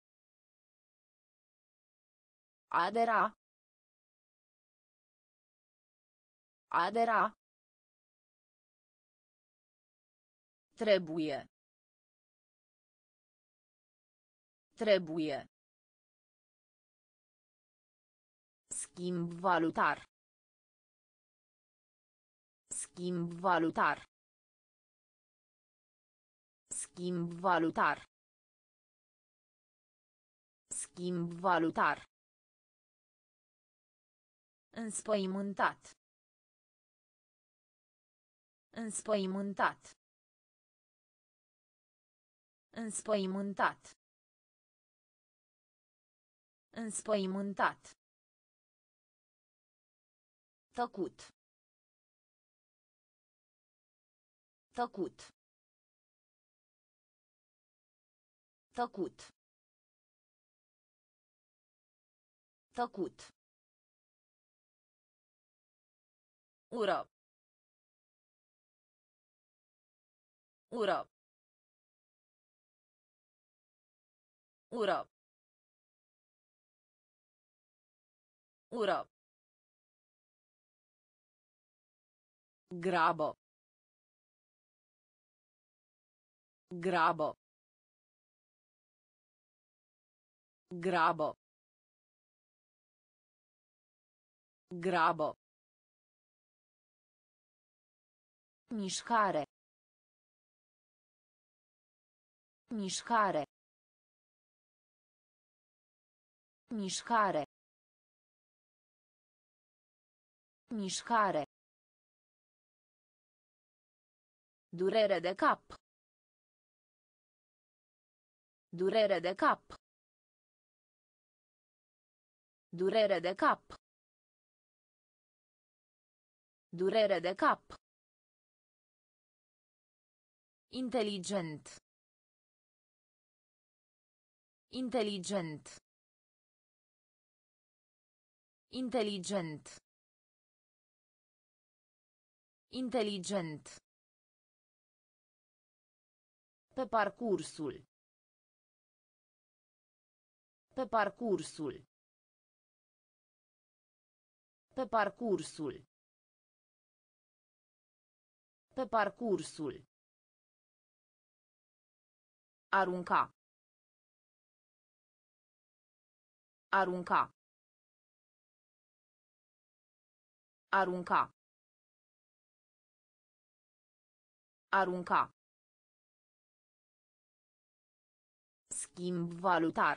Adera. Adera. Trebuie. Trebuie. Schimb valutar. Schimb valutar. Schimb valutar. Schimb valutar. Înspăimântat. Înspăimântat. Înspăimântat. Înspăimântat. Tăcut. Tăcut. Tăcut. Tăcut. Ură. Ură. Ură. Ură. Grabă. Grabă. Grabă. Grabă. Mișcare. Mișcare. Mișcare. Mișcare. Durere de cap. Durere de cap. Durere de cap. Durere de cap. Inteligent. Inteligent. Inteligent. Inteligent. Pe parcursul. Pe parcursul. Pe parcursul. Pe parcursul. Arunca. Arunca. Arunca. Arunca. Schimb valutar.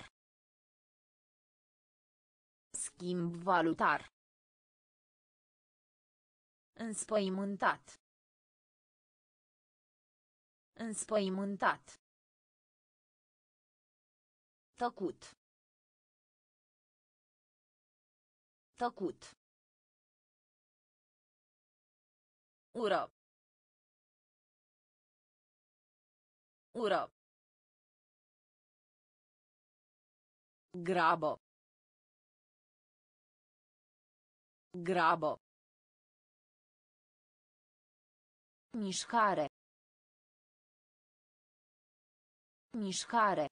Schimb valutar. Înspăimântat. Înspăimântat. Tăcut. Tăcut. Ură. Ură. Grabă. Grabă. Mișcare. Mișcare.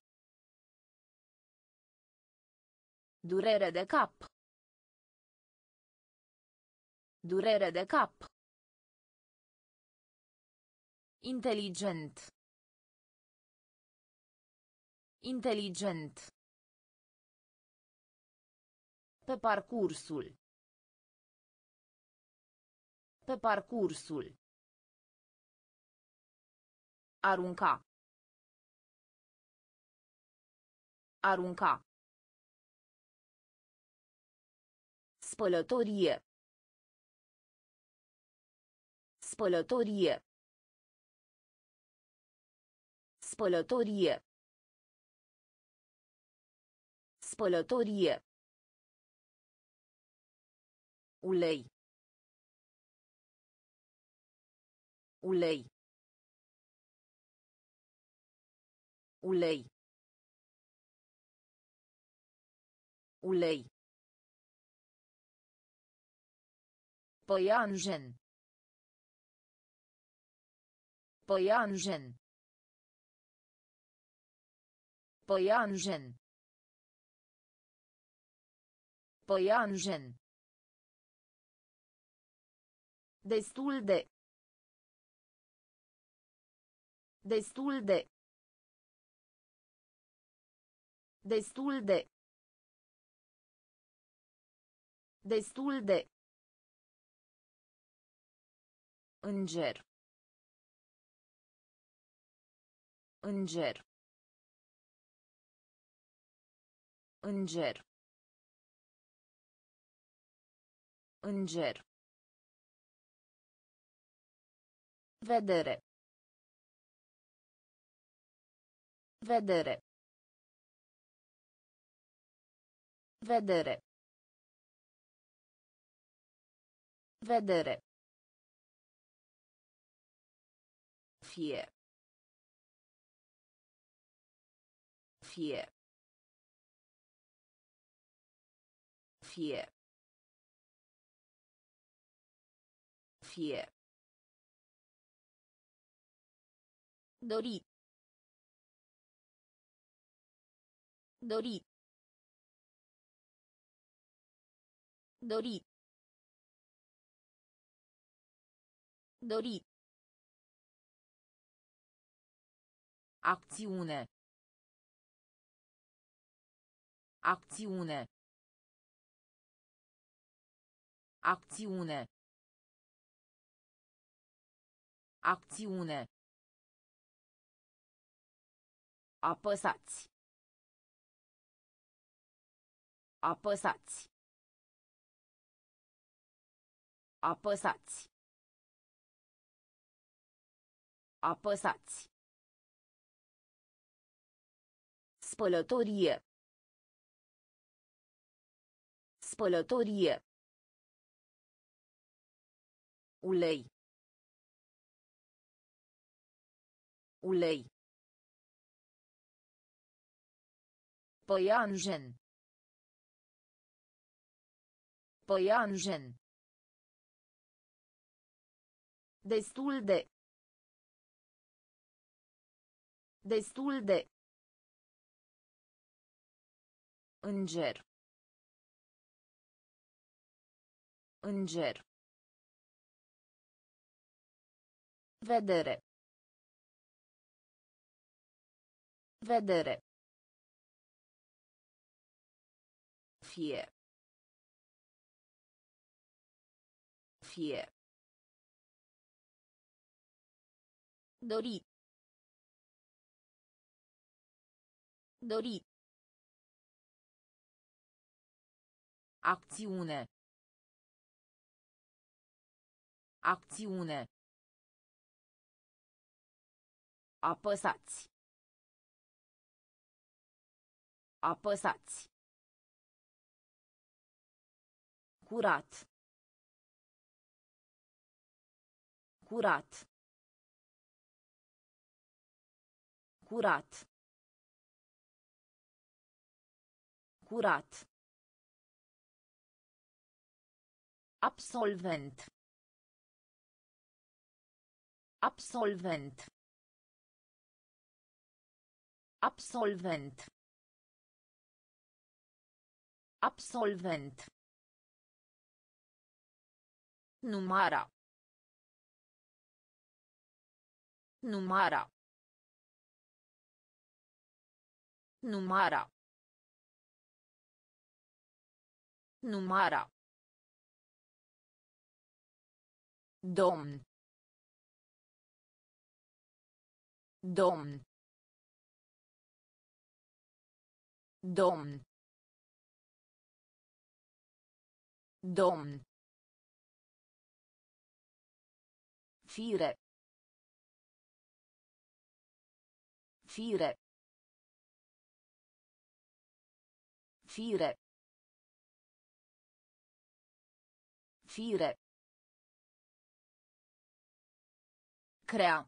Durere de cap. Durere de cap. Inteligent. Inteligent. Pe parcursul. Pe parcursul. Arunca. Arunca. Spălătorie. Spălătorie. Spălătorie. Spălătorie. Ulei. Ulei. Ulei. Ulei. Păianjen. Păianjen. Păianjen. Păianjen. Destul de. Destul de. Destul de. Destul de. Înger. Înger. Înger. Înger. Vedere. Vedere. Vedere. Vedere. Fie. Fie. Fie. Fie. Dori. Dori. Dori. Dori. Acțiune. Acțiune. Acțiune. Acțiune. Apăsați. Apăsați. Apăsați. Apăsați. Spălătorie. Spălătorie. Ulei. Ulei. Păianjen. Păianjen. Destul de. Destul de. Înger. Înger. Vedere. Vedere. Fie. Fie. Dori. Dori. Acțiune. Acțiune. Apăsați. Apăsați. Curat. Curat. Curat. Curat. Absolvent. Absolvent. Absolvent. Absolvent. Numara. Numara. Numara. Numara. Domn. Domn. Domn. Domn. Fire. Fire. Fire. Fire. Crea.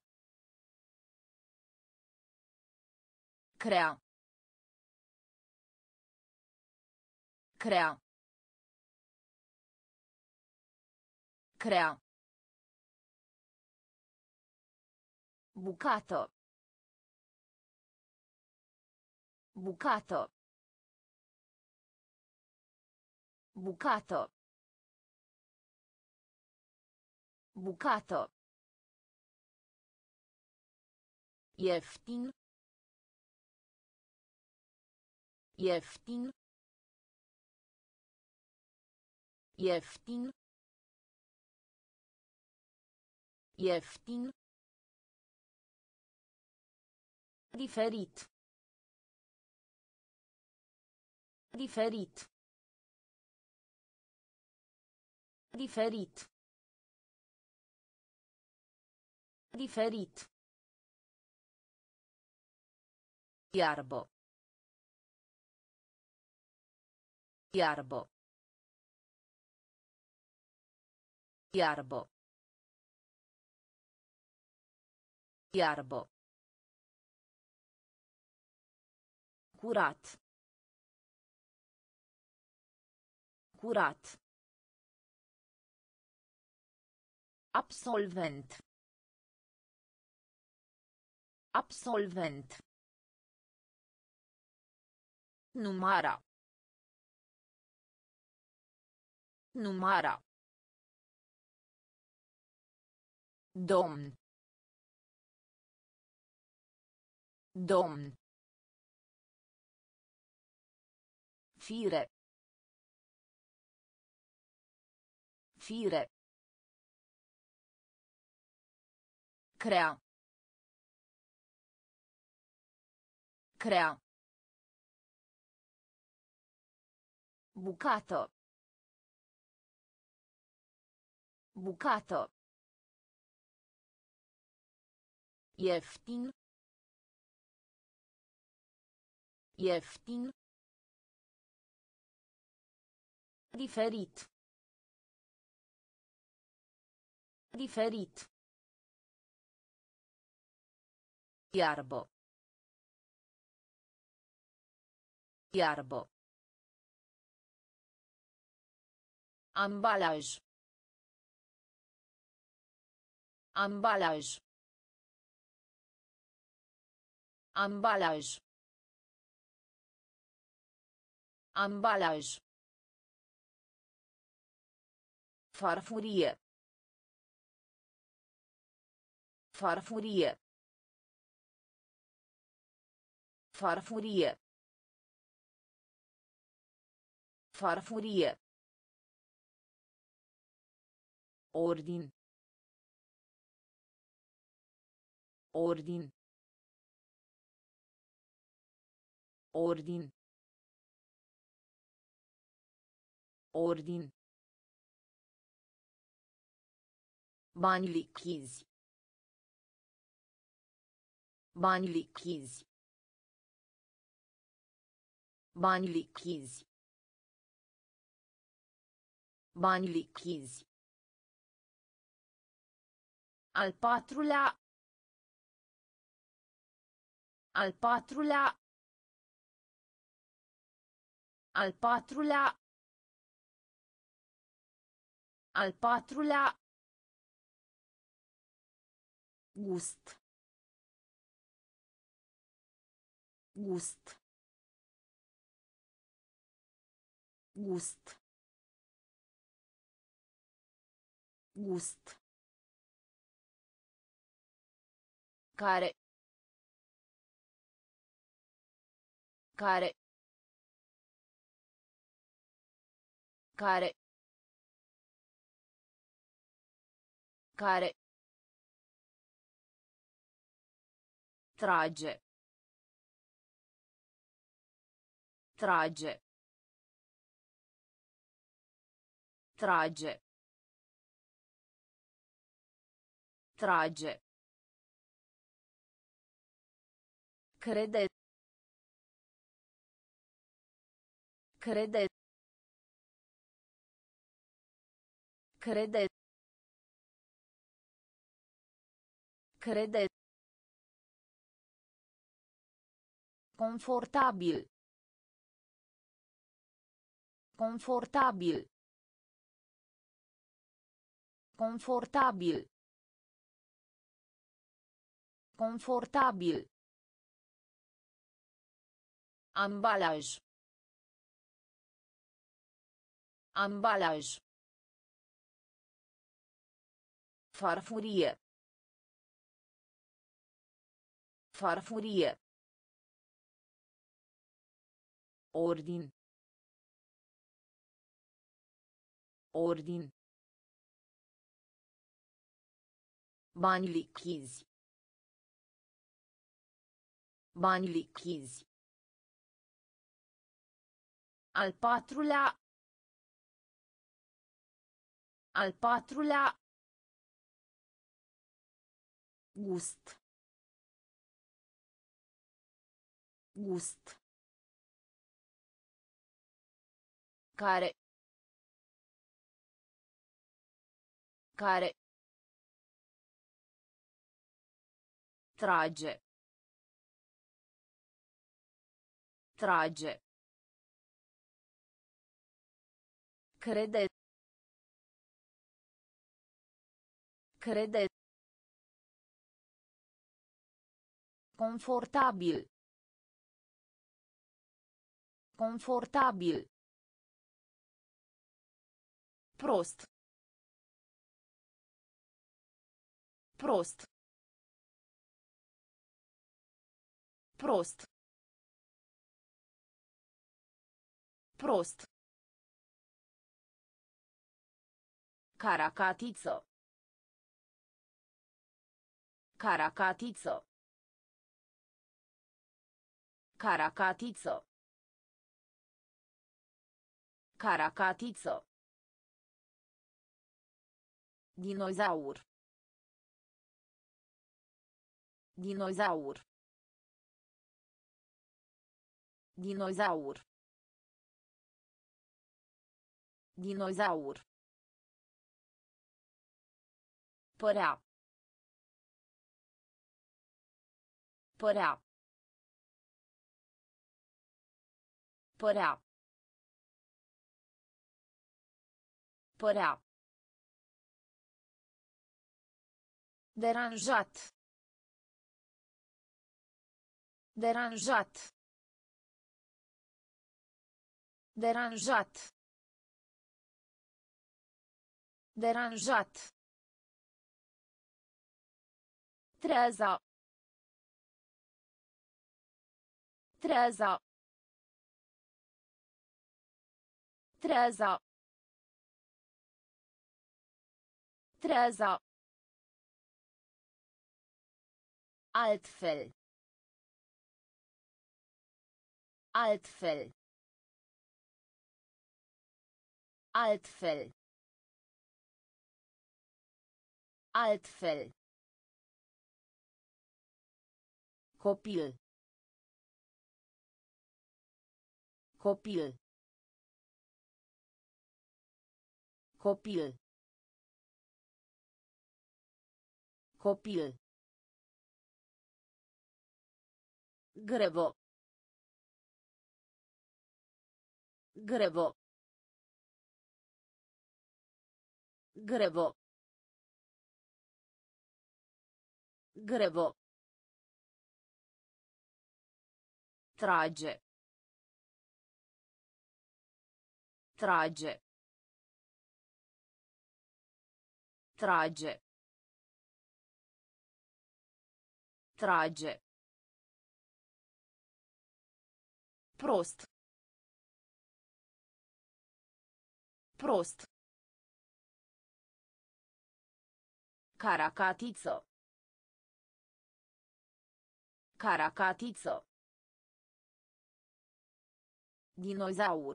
Crea. Crea. Crea. Bucato. Bucato. Bucato. Bucato. Ieftin. Ieftin. Ieftin. Ieftin. Diferit. Diferit. Diferit. Diferit. Iarbo. Iarbo. Iarbo. Iarbo. Curat. Curat. Absolvent. Absolvent. Numara. Numara. Domn. Domn. Fire. Fire. Crea. Crea. Bucato. Bucato. Ieftin. Ieftin. Diferit. Diferit. Iarbo. Iarbo. Ambalaj. Ambalaj. Ambalaj. Ambalaj. Farfurie. Farfurie. Farfurie. Farfurie. Ordin. Ordin. Ordin. Ordin. Bani lichizi. Bani lichizi. Bani lichizi. Bani lichizi. Al patrulea. Al patrulea. Al patrulea. Al patrulea. Gust. Gust. Gust. Gust. Care. Care. Care. Care. Trage. Trage. Trage. Trage. Crede. Crede. Crede. Crede. Confortabil. Confortabil. Confortabil. Confortabil. Ambalaj. Ambalaj. Farfurie. Farfurie. Ordin. Ordin. Bani lichizi. Bani lichizi. Al patrulea. Al patrulea. Gust. Gust. Care. Care. Trage. Trage. Crede. Crede. Confortabil. Confortabil. Prost. Prost. Prost. Prost. Caracatiță. Caracatiță. Caracatiță. Caracatiță. Dinozaur. Dinozaur. Dinozaur. Dinozaur. Părea. Părea. Părea. Părea. Deranjat. Deranjat. Deranjat. Deranjat. Treza. Treza. Treza. Treza. Altfel. Altfel. Altfel. Altfel. Copil. Copil. Copil. Copil. Grevo. Grevo. Grevo. Grevo. Trage. Trage. Trage. Trage. Prost. Prost. Caracatiță. Caracatiță. Dinozaur.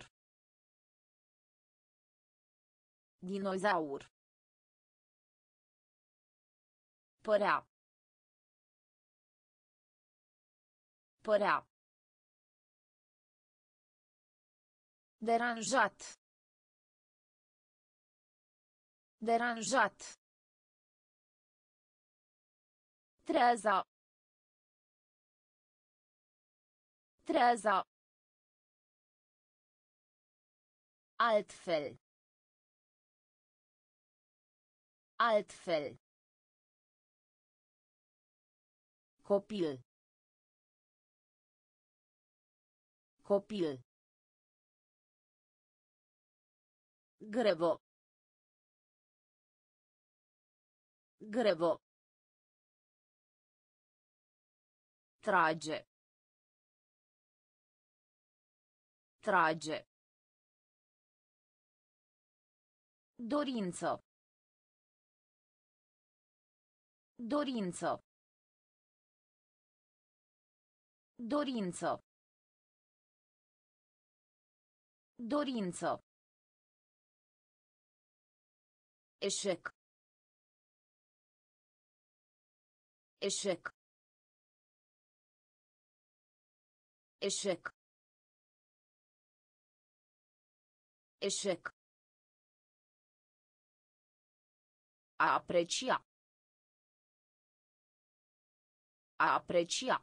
Dinozaur. Părea. Părea. Deranjat. Deranjat. Treza. Treza. Altfel. Altfel. Copil. Copil. Grevo. Grevo. Trage. Trage. Dorință. Dorință. Dorință. Dorință. Eșec. Eșec. Eșec. Eșec. A aprecia. A aprecia.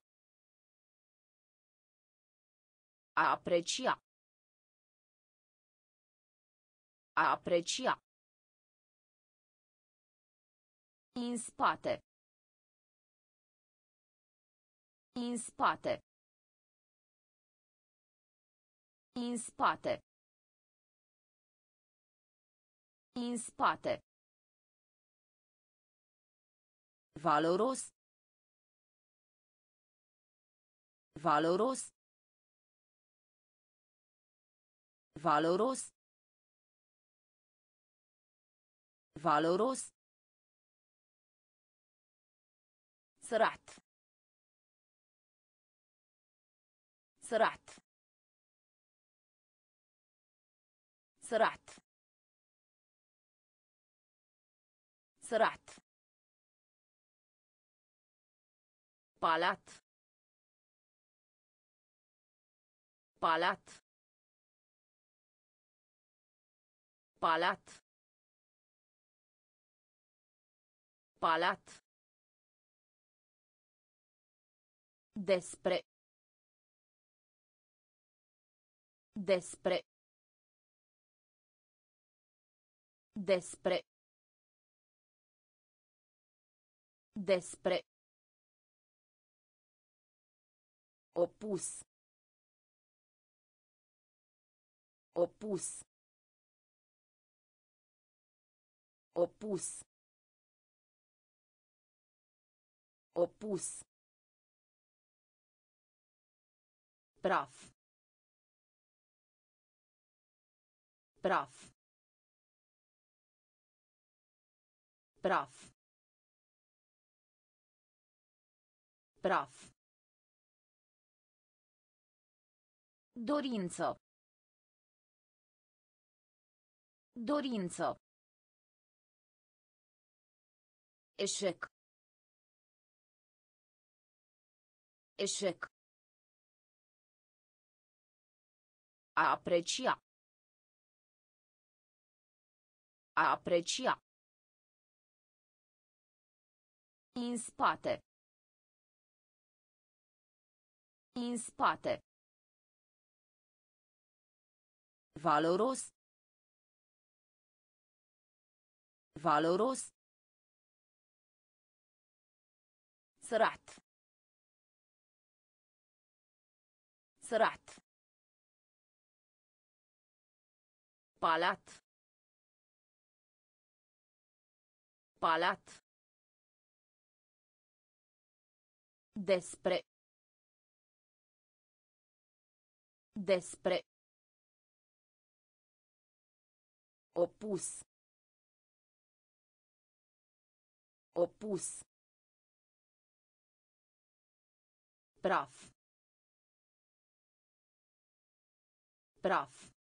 A aprecia. A aprecia. În spate. În spate. În spate. În spate. Valoros. Valoros. Valoros. Valoros. سرعت. سرعت. سرعت. سرعت. Palat. Palat. Palat. Palat. Despre. Despre. Despre. Despre. Opus. Opus. Opus. Opus. Praf. Praf. Praf. Praf. Dorință. Dorință. Eșec. Eșec. A aprecia. A aprecia. În spate. În spate. Valoros. Valoros. Sărat. Sărat. Palat. Palat. Despre. Despre. Opus. Opus. Praf. Praf.